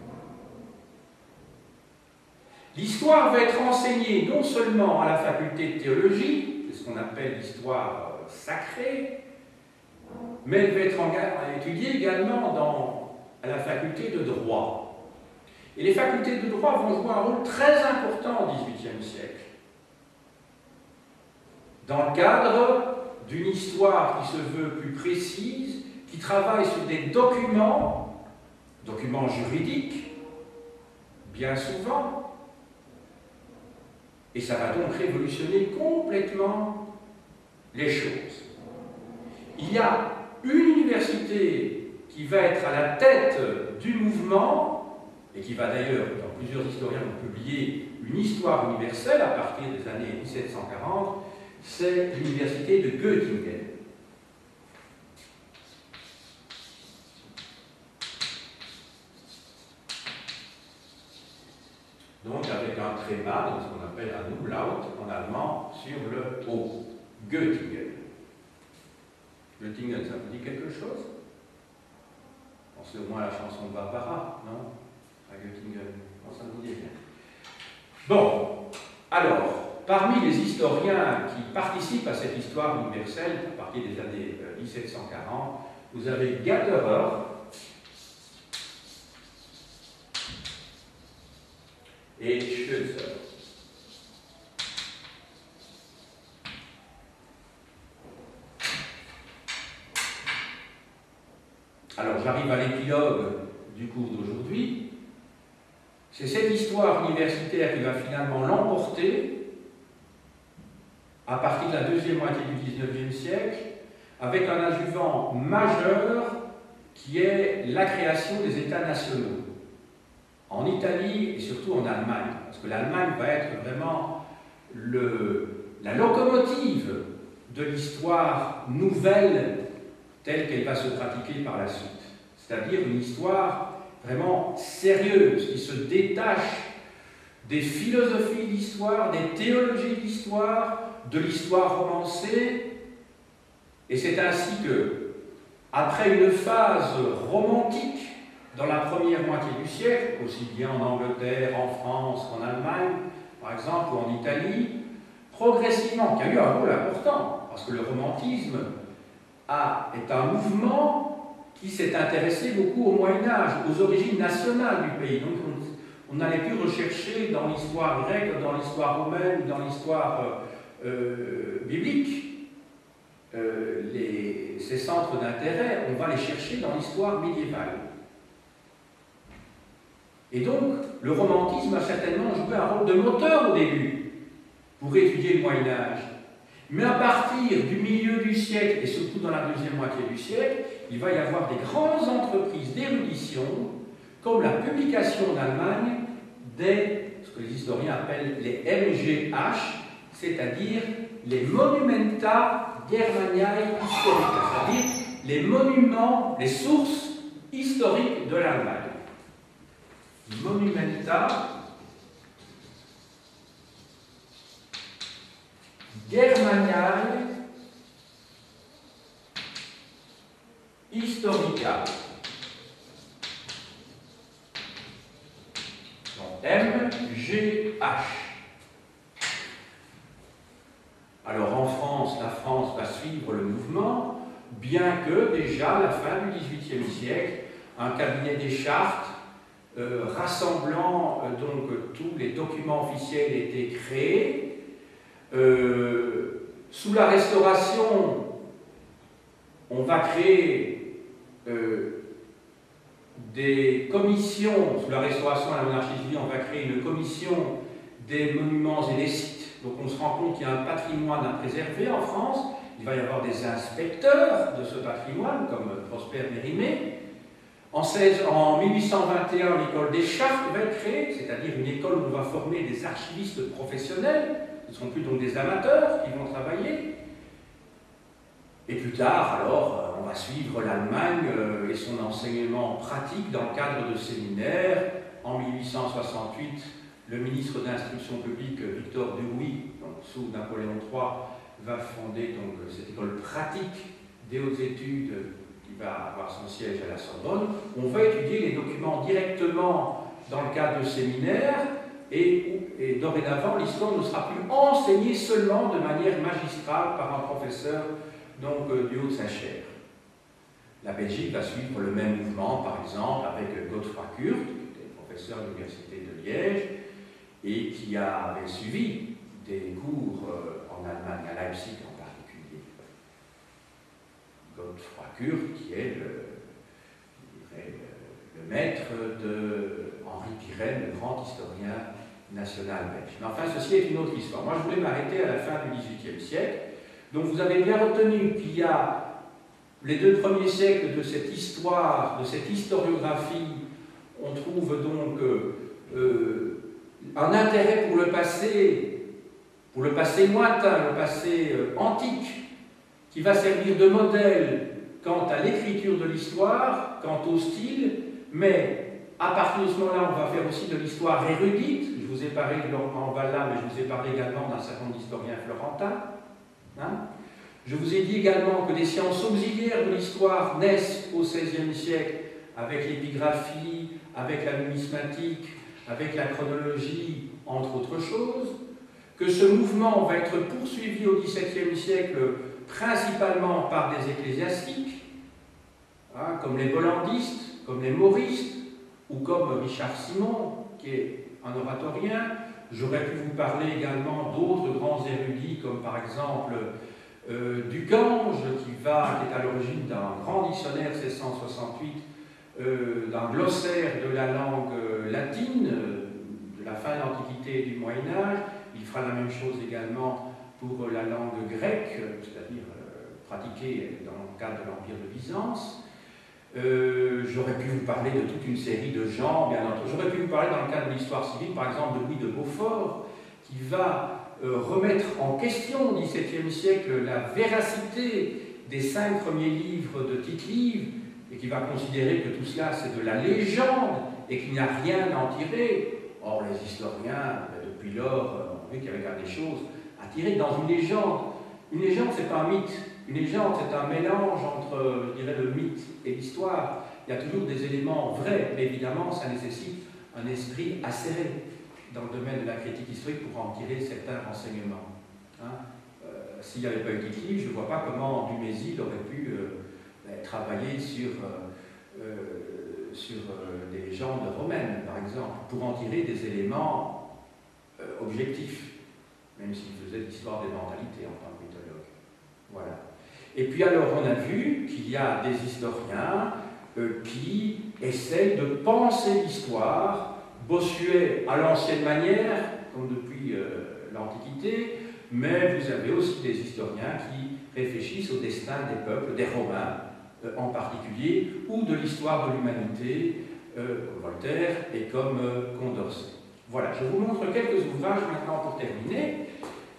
L'histoire va être enseignée non seulement à la faculté de théologie, c'est ce qu'on appelle l'histoire sacrée, mais elle va être étudiée également dans, à la faculté de droit. Et les facultés de droit vont jouer un rôle très important au dix-huitième siècle, dans le cadre d'une histoire qui se veut plus précise, qui travaille sur des documents, documents juridiques, bien souvent, et ça va donc révolutionner complètement les choses. Il y a une université qui va être à la tête du mouvement, et qui va d'ailleurs, dans plusieurs historiens ont publié une histoire universelle à partir des années mille sept cent quarante, c'est l'université de Göttingen. Donc avec un tréma, donc ce qu'on appelle un Umlaut en allemand, sur le O. Göttingen. Göttingen, ça vous dit quelque chose? Pensez au moins à la chanson de Barbara, non? À Göttingen, non, ça vous dit rien. Bon, alors, parmi les historiens qui participent à cette histoire universelle, à partir des années mille sept cent quarante, vous avez Gaderer, et Schötzer. Alors j'arrive à l'épilogue du cours d'aujourd'hui. C'est cette histoire universitaire qui va finalement l'emporter à partir de la deuxième moitié du dix-neuvième siècle, avec un adjuvant majeur qui est la création des États nationaux. En Italie et surtout en Allemagne, parce que l'Allemagne va être vraiment le, la locomotive de l'histoire nouvelle telle qu'elle va se pratiquer par la suite. C'est-à-dire une histoire vraiment sérieuse, qui se détache des philosophies d'histoire, des théologies d'histoire, de l'histoire romancée. Et c'est ainsi que, après une phase romantique, dans la première moitié du siècle, aussi bien en Angleterre, en France qu'en Allemagne, par exemple, ou en Italie, progressivement, qui a eu un rôle important, parce que le romantisme a, est un mouvement qui s'est intéressé beaucoup au Moyen-Âge, aux origines nationales du pays. Donc on, on n'allait plus rechercher dans l'histoire grecque, dans l'histoire romaine, dans l'histoire euh, euh, biblique, euh, les, ces centres d'intérêt, on va les chercher dans l'histoire médiévale. Et donc, le romantisme a certainement joué un rôle de moteur au début pour étudier le Moyen-Âge. Mais à partir du milieu du siècle, et surtout dans la deuxième moitié du siècle, il va y avoir des grandes entreprises d'érudition, comme la publication en Allemagne des, ce que les historiens appellent les M G H, c'est-à-dire les Monumenta Germaniae Historica, c'est-à-dire les monuments, les sources historiques de l'Allemagne. Monumenta Germaniae Historica. Donc M G H. Alors en France, la France va suivre le mouvement, bien que déjà à la fin du dix-huitième siècle, un cabinet des chartes euh, rassemblant euh, donc tous les documents officiels ait été créé. Euh, sous la Restauration, on va créer euh, des commissions, sous la Restauration à la monarchie civile, on va créer une commission des monuments et des sites. Donc on se rend compte qu'il y a un patrimoine à préserver en France. Il va y avoir des inspecteurs de ce patrimoine, comme Prosper Mérimée. En, seize, en mille huit cent vingt et un, l'école des chartes va être créée, c'est-à-dire une école où on va former des archivistes professionnels. Ce ne seront plus donc des amateurs qui vont travailler. Et plus tard, alors, on va suivre l'Allemagne et son enseignement pratique dans le cadre de séminaires. En mille huit cent soixante-huit, le ministre de l'Instruction publique, Victor Duruy, donc sous Napoléon trois, va fonder donc cette école pratique des hautes études qui va avoir son siège à la Sorbonne. On va étudier les documents directement dans le cadre de séminaires. Et, et dorénavant, l'histoire ne sera plus enseignée seulement de manière magistrale par un professeur donc, euh, du Haut-Saint-Cher. La Belgique va suivre le même mouvement, par exemple, avec Godefroy Kurt, qui était professeur de l'Université de Liège, et qui avait suivi des cours euh, en Allemagne, à Leipzig en particulier. Froidcurt, qui est le, le, le maître de Henri Pirenne, le grand historien national belge. Mais enfin, ceci est une autre histoire. Moi, je voulais m'arrêter à la fin du dix-huitième siècle. Donc, vous avez bien retenu qu'il y a les deux premiers siècles de cette histoire, de cette historiographie. On trouve donc euh, un intérêt pour le passé, pour le passé lointain, le passé euh, antique, qui va servir de modèle quant à l'écriture de l'histoire, quant au style, mais à partir de ce moment-là, on va faire aussi de l'histoire érudite. Je vous ai parlé de Laurent Valla, mais je vous ai parlé également d'un certain nombre d'historiens florentins. Hein? Je vous ai dit également que des sciences auxiliaires de l'histoire naissent au seizième siècle avec l'épigraphie, avec la numismatique, avec la chronologie, entre autres choses, que ce mouvement va être poursuivi au dix-septième siècle principalement par des ecclésiastiques, hein, comme les bollandistes, comme les mauristes, ou comme Richard Simon, qui est un oratorien. J'aurais pu vous parler également d'autres grands érudits, comme par exemple euh, Ducange, qui, va, qui est à l'origine d'un grand dictionnaire seize cent soixante-huit, euh, d'un glossaire de la langue latine, de la fin de l'Antiquité et du Moyen-Âge. Il fera la même chose également pour la langue grecque, c'est-à-dire euh, pratiquée dans le cadre de l'Empire de Byzance. Euh, J'aurais pu vous parler de toute une série de gens, bien entendu. J'aurais pu vous parler dans le cadre de l'histoire civile, par exemple, de Louis de Beaufort, qui va euh, remettre en question au dix-septième siècle la véracité des cinq premiers livres de Tite-Live, et qui va considérer que tout cela c'est de la légende et qu'il n'y a rien à en tirer. Or, les historiens, depuis lors, ont vu qu'il y avait des choses à tirer dans une légende. Une légende, c'est pas un mythe. Une légende, c'est un mélange entre, je dirais, le mythe et l'histoire. Il y a toujours des éléments vrais, mais évidemment, ça nécessite un esprit acéré dans le domaine de la critique historique pour en tirer certains renseignements. Hein? Euh, S'il n'y avait pas eu Tite-Live, je ne vois pas comment Dumézil aurait pu euh, travailler sur, euh, euh, sur euh, des légendes romaines, par exemple, pour en tirer des éléments euh, objectifs, même s'il faisait de l'histoire des mentalités en tant que mythologue. Voilà. Et puis alors, on a vu qu'il y a des historiens euh, qui essayent de penser l'histoire, Bossuet à l'ancienne manière, comme depuis euh, l'Antiquité, mais vous avez aussi des historiens qui réfléchissent au destin des peuples, des Romains euh, en particulier, ou de l'histoire de l'humanité, euh, comme Voltaire et comme euh, Condorcet. Voilà, je vous montre quelques ouvrages maintenant pour terminer.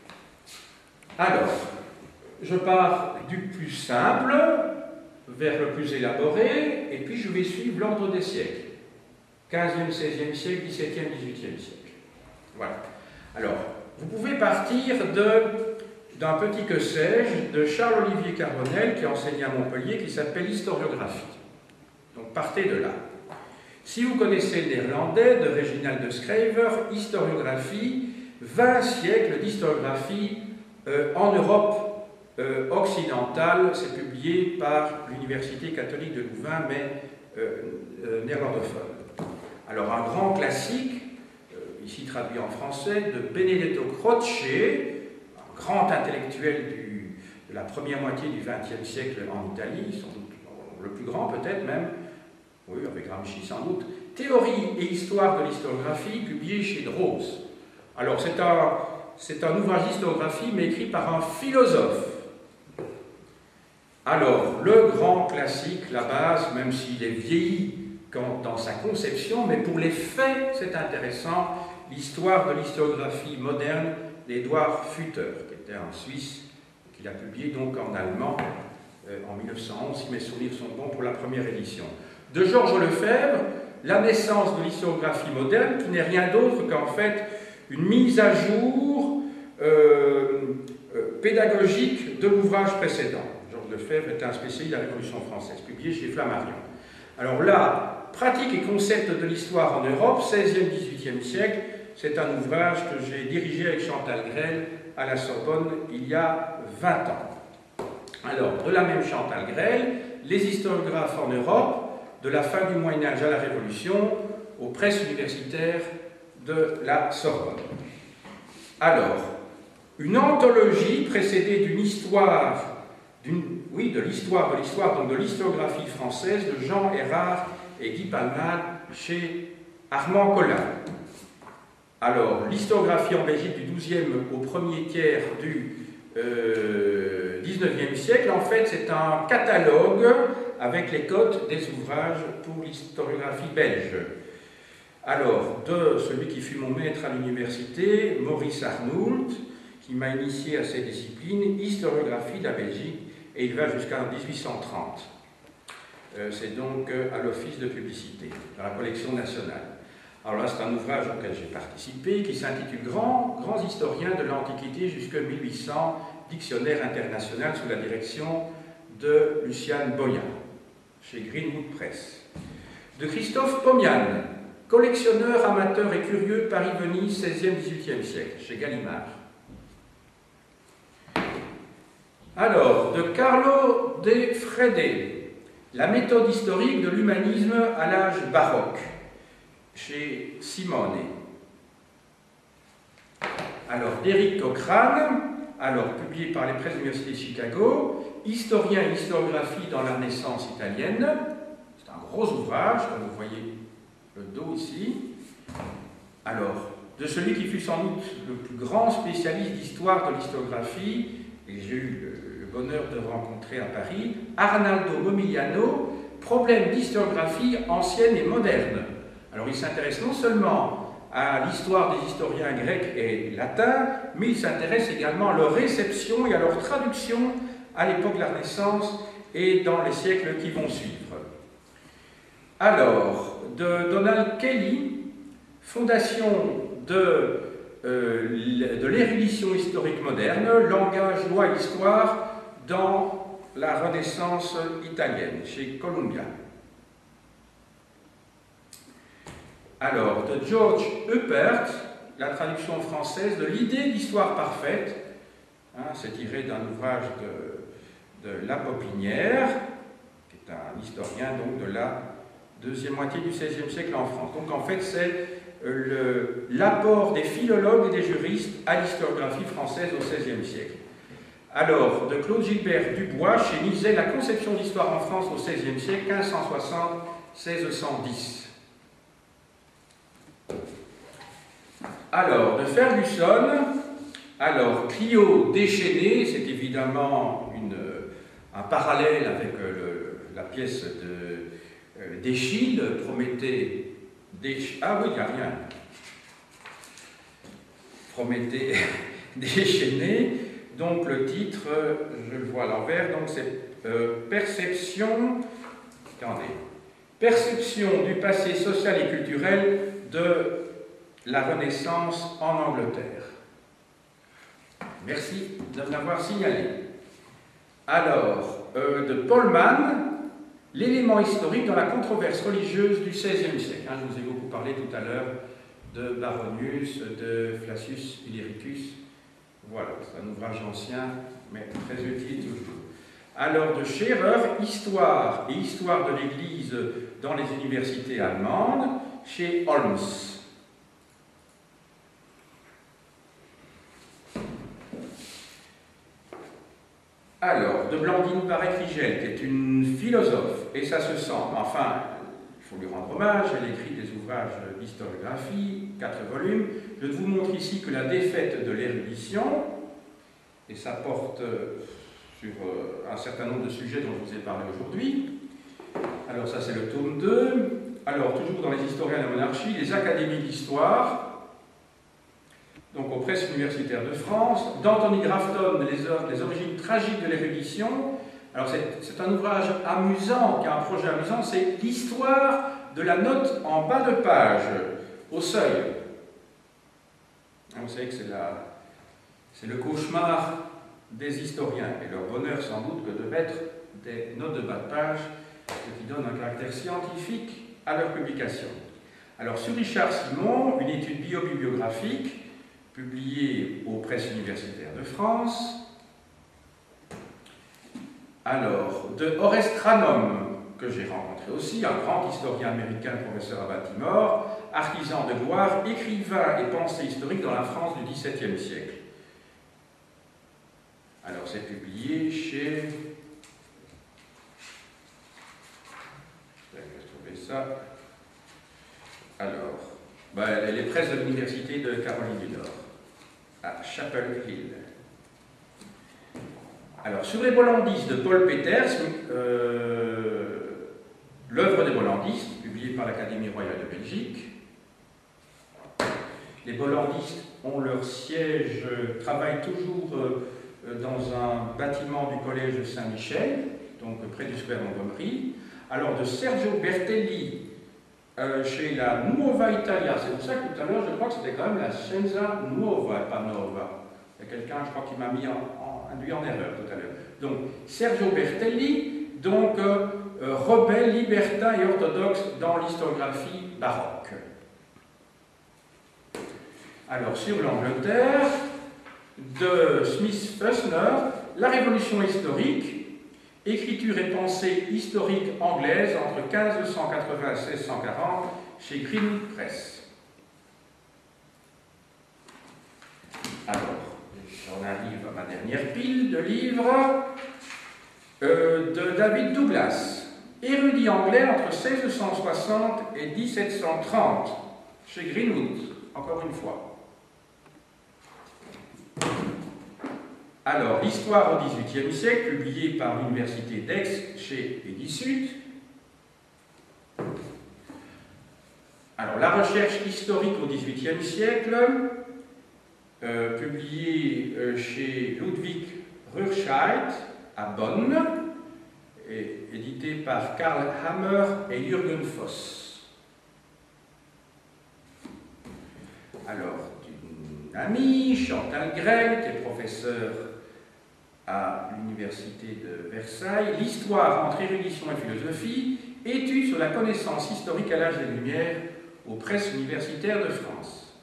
Alors, je pars du plus simple vers le plus élaboré, et puis je vais suivre l'ordre des siècles. quinzième, seizième siècle, dix-septième, dix-huitième siècle. Voilà. Alors, vous pouvez partir d'un petit que sais-je de Charles-Olivier Carbonel, qui enseignait à Montpellier, qui s'appelle Historiographie. Donc, partez de là. Si vous connaissez le néerlandais de Reginald de Schrijver, Historiographie, vingt siècles d'historiographie euh, en Europe Euh, occidentale, c'est publié par l'Université catholique de Louvain, mais euh, euh, néerlandophone. Alors, un grand classique, euh, ici traduit en français, de Benedetto Croce, un grand intellectuel du, de la première moitié du vingtième siècle en Italie, sans doute le plus grand peut-être même, oui, avec Gramsci sans doute, Théorie et histoire de l'historiographie, publié chez Droz. Alors, c'est un, c'est un ouvrage d'historiographie, mais écrit par un philosophe. Alors, le grand classique, la base, même s'il est vieilli quand, dans sa conception, mais pour les faits, c'est intéressant, l'histoire de l'historiographie moderne d'Édouard Futter, qui était un Suisse, qu'il a publié donc en allemand euh, en mille neuf cent onze, si mes souvenirs sont bons, pour la première édition. De Georges Lefebvre, la naissance de l'historiographie moderne, qui n'est rien d'autre qu'en fait une mise à jour euh, euh, pédagogique de l'ouvrage précédent. Lefebvre est un spécialiste de la Révolution française, publié chez Flammarion. Alors là, pratique et concept de l'histoire en Europe, seizième dix-huitième siècle, c'est un ouvrage que j'ai dirigé avec Chantal Grel à la Sorbonne il y a vingt ans. Alors, de la même Chantal Grel, les historiographes en Europe, de la fin du Moyen-Âge à la Révolution, aux presses universitaires de la Sorbonne. Alors, une anthologie précédée d'une histoire oui, de l'histoire, de l'histoire, donc de l'historiographie française de Jean Erard et Guy Palmade chez Armand Collin. Alors, l'historiographie en Belgique du douzième au premier tiers du euh, dix-neuvième siècle, en fait, c'est un catalogue avec les cotes des ouvrages pour l'historiographie belge. Alors, de celui qui fut mon maître à l'université, Maurice Arnoult, qui m'a initié à ces disciplines, historiographie de la Belgique, et il va jusqu'en mille huit cent trente. Euh, c'est donc euh, à l'Office de publicité, dans la collection nationale. Alors là, c'est un ouvrage auquel j'ai participé, qui s'intitule Grands, grands historiens de l'Antiquité jusqu'en mille huit cents, dictionnaire international sous la direction de Luciane Boyan, chez Greenwood Press. De Christophe Pomian, collectionneur, amateur et curieux, Paris-Venise, seizième dix-huitième siècle, chez Gallimard. Alors, de Carlo de Fredde, la méthode historique de l'humanisme à l'âge baroque, chez Simone. Alors, d'Éric Cochrane, alors publié par les presses de l'Université de Chicago, historien et historiographie dans la Renaissance italienne. C'est un gros ouvrage, comme vous voyez le dos ici. Alors, de celui qui fut sans doute le plus grand spécialiste d'histoire de l'historiographie, et j'ai eu le, le bonheur de le rencontrer à Paris, Arnaldo Momigliano, problème d'historiographie ancienne et moderne. Alors il s'intéresse non seulement à l'histoire des historiens grecs et latins, mais il s'intéresse également à leur réception et à leur traduction à l'époque de la Renaissance et dans les siècles qui vont suivre. Alors, de Donald Kelly, fondation de, euh, de l'érudition historique moderne, langage, loi, histoire dans la Renaissance italienne, chez Columbia. Alors, de George Huppert, la traduction française de l'idée d'histoire parfaite, hein, c'est tiré d'un ouvrage de, de La Popinière, qui est un historien donc de la deuxième moitié du seizième siècle en France. Donc en fait, c'est euh, l'apport des philologues et des juristes à l'historiographie française au seizième siècle. Alors, de Claude Gilbert Dubois, chez Nizet, la conception d'histoire en France au seizième siècle, quinze cent soixante à seize cent dix. Alors, de Ferguson, alors Clio déchaîné, c'est évidemment une, un parallèle avec le, la pièce de, euh, d'Échille, Prométhée, d'Échille, ah oui, il n'y a rien, Prométhée déchaîné, donc le titre, je le vois à l'envers, donc c'est euh, Perception, attendez, Perception du passé social et culturel de la Renaissance en Angleterre. Merci de m'avoir signalé. Alors, euh, de Paul Mann, l'élément historique dans la controverse religieuse du seizième siècle. Hein, je vous ai beaucoup parlé tout à l'heure de Baronius, de Flacius Illyricus. Voilà, c'est un ouvrage ancien, mais très utile toujours. Alors, de Scherer, Histoire et Histoire de l'Église dans les universités allemandes, chez Holmes. Alors, de Blandine Paré-Krigel, qui est une philosophe, et ça se sent, enfin, il faut lui rendre hommage, elle écrit des ouvrages d'historiographie, quatre volumes. Je vous montre ici que la défaite de l'érudition, et ça porte sur un certain nombre de sujets dont je vous ai parlé aujourd'hui. Alors ça c'est le tome deux. Alors, toujours dans les historiens de la monarchie, les académies d'histoire, donc aux presses universitaires de France, d'Anthony Grafton, les, les origines tragiques de l'érudition. Alors c'est un ouvrage amusant, qui a un projet amusant, c'est l'histoire de la note en bas de page, au seuil. Vous savez que c'est le cauchemar des historiens, et leur bonheur sans doute que de mettre des notes de bas de page, ce qui donne un caractère scientifique à leur publication. Alors sur Richard Simon, une étude bio-bibliographique, publié aux presses universitaires de France. Alors, de Horace Tranum, que j'ai rencontré aussi, un grand historien américain, professeur à Baltimore, artisan de gloire, écrivain et pensée historique dans la France du dix-septième siècle. Alors, c'est publié chez... Je vais trouver ça. Alors, ben, les presses de l'Université de Caroline du Nord, à Chapel Hill. Alors, sur les bollandistes de Paul Peters, euh, l'œuvre des bollandistes, publiée par l'Académie royale de Belgique. Les bollandistes ont leur siège, euh, travaillent toujours euh, dans un bâtiment du collège de Saint-Michel, donc près du Square Montgomery. Alors, de Sergio Bertelli, euh, chez la Nuova Italia, c'est pour ça que tout à l'heure, je crois que c'était quand même la Scienza Nuova, pas Nova. Il y a quelqu'un, je crois, qui m'a mis en, en, induit en erreur tout à l'heure. Donc, Sergio Bertelli, donc euh, euh, rebelle, libertin et orthodoxe dans l'historiographie baroque. Alors, sur l'Angleterre, de Smith-Fusner, La Révolution historique, écriture et pensée historique anglaise entre mille cinq cent quatre-vingts et seize cent quarante, chez Greenwood Press. Alors, j'en arrive à ma dernière pile de livres euh, de David Douglas, érudit anglais entre seize cent soixante et mille sept cent trente, chez Greenwood, encore une fois. Alors, l'histoire au dix-huitième siècle, publiée par l'Université d'Aix chez Edisut. Alors, la recherche historique au dix-huitième siècle, euh, publiée euh, chez Ludwig Rührscheid à Bonn, et édité par Karl Hammer et Jürgen Voss. Alors, une amie, Chantal Grel, qui est professeure à l'Université de Versailles, l'histoire entre érudition et philosophie, étude sur la connaissance historique à l'âge des Lumières aux presses universitaires de France.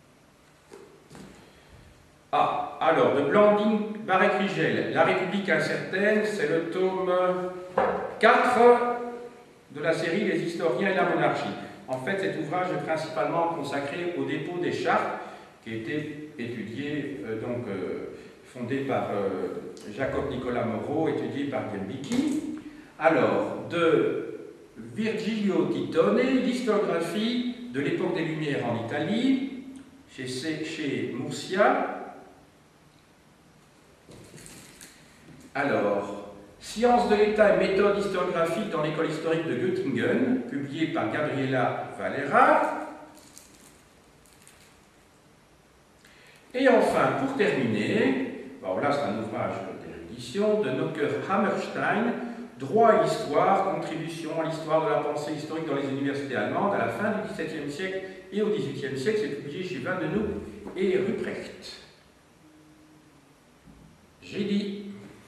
Ah, alors, de Blandine Barré-Krigel, La République incertaine, c'est le tome quatre de la série Les historiens et la monarchie. En fait, cet ouvrage est principalement consacré au dépôt des chartes qui a été étudié, euh, donc euh, fondé par euh, Jacob Nicolas Moreau, étudié par Gembicki. Alors, de Virgilio Titone, l'historiographie de l'époque des Lumières en Italie, chez, chez Murcia. Alors, Sciences de l'État et méthodes historiographiques dans l'école historique de Göttingen, publié par Gabriela Valera. Et enfin, pour terminer, bon là c'est un ouvrage d'érudition de Nocker-Hammerstein, Droit et histoire, contribution à l'histoire de la pensée historique dans les universités allemandes à la fin du dix-septième siècle et au dix-huitième siècle, c'est publié chez Vandenouw et Ruprecht. J'ai dit.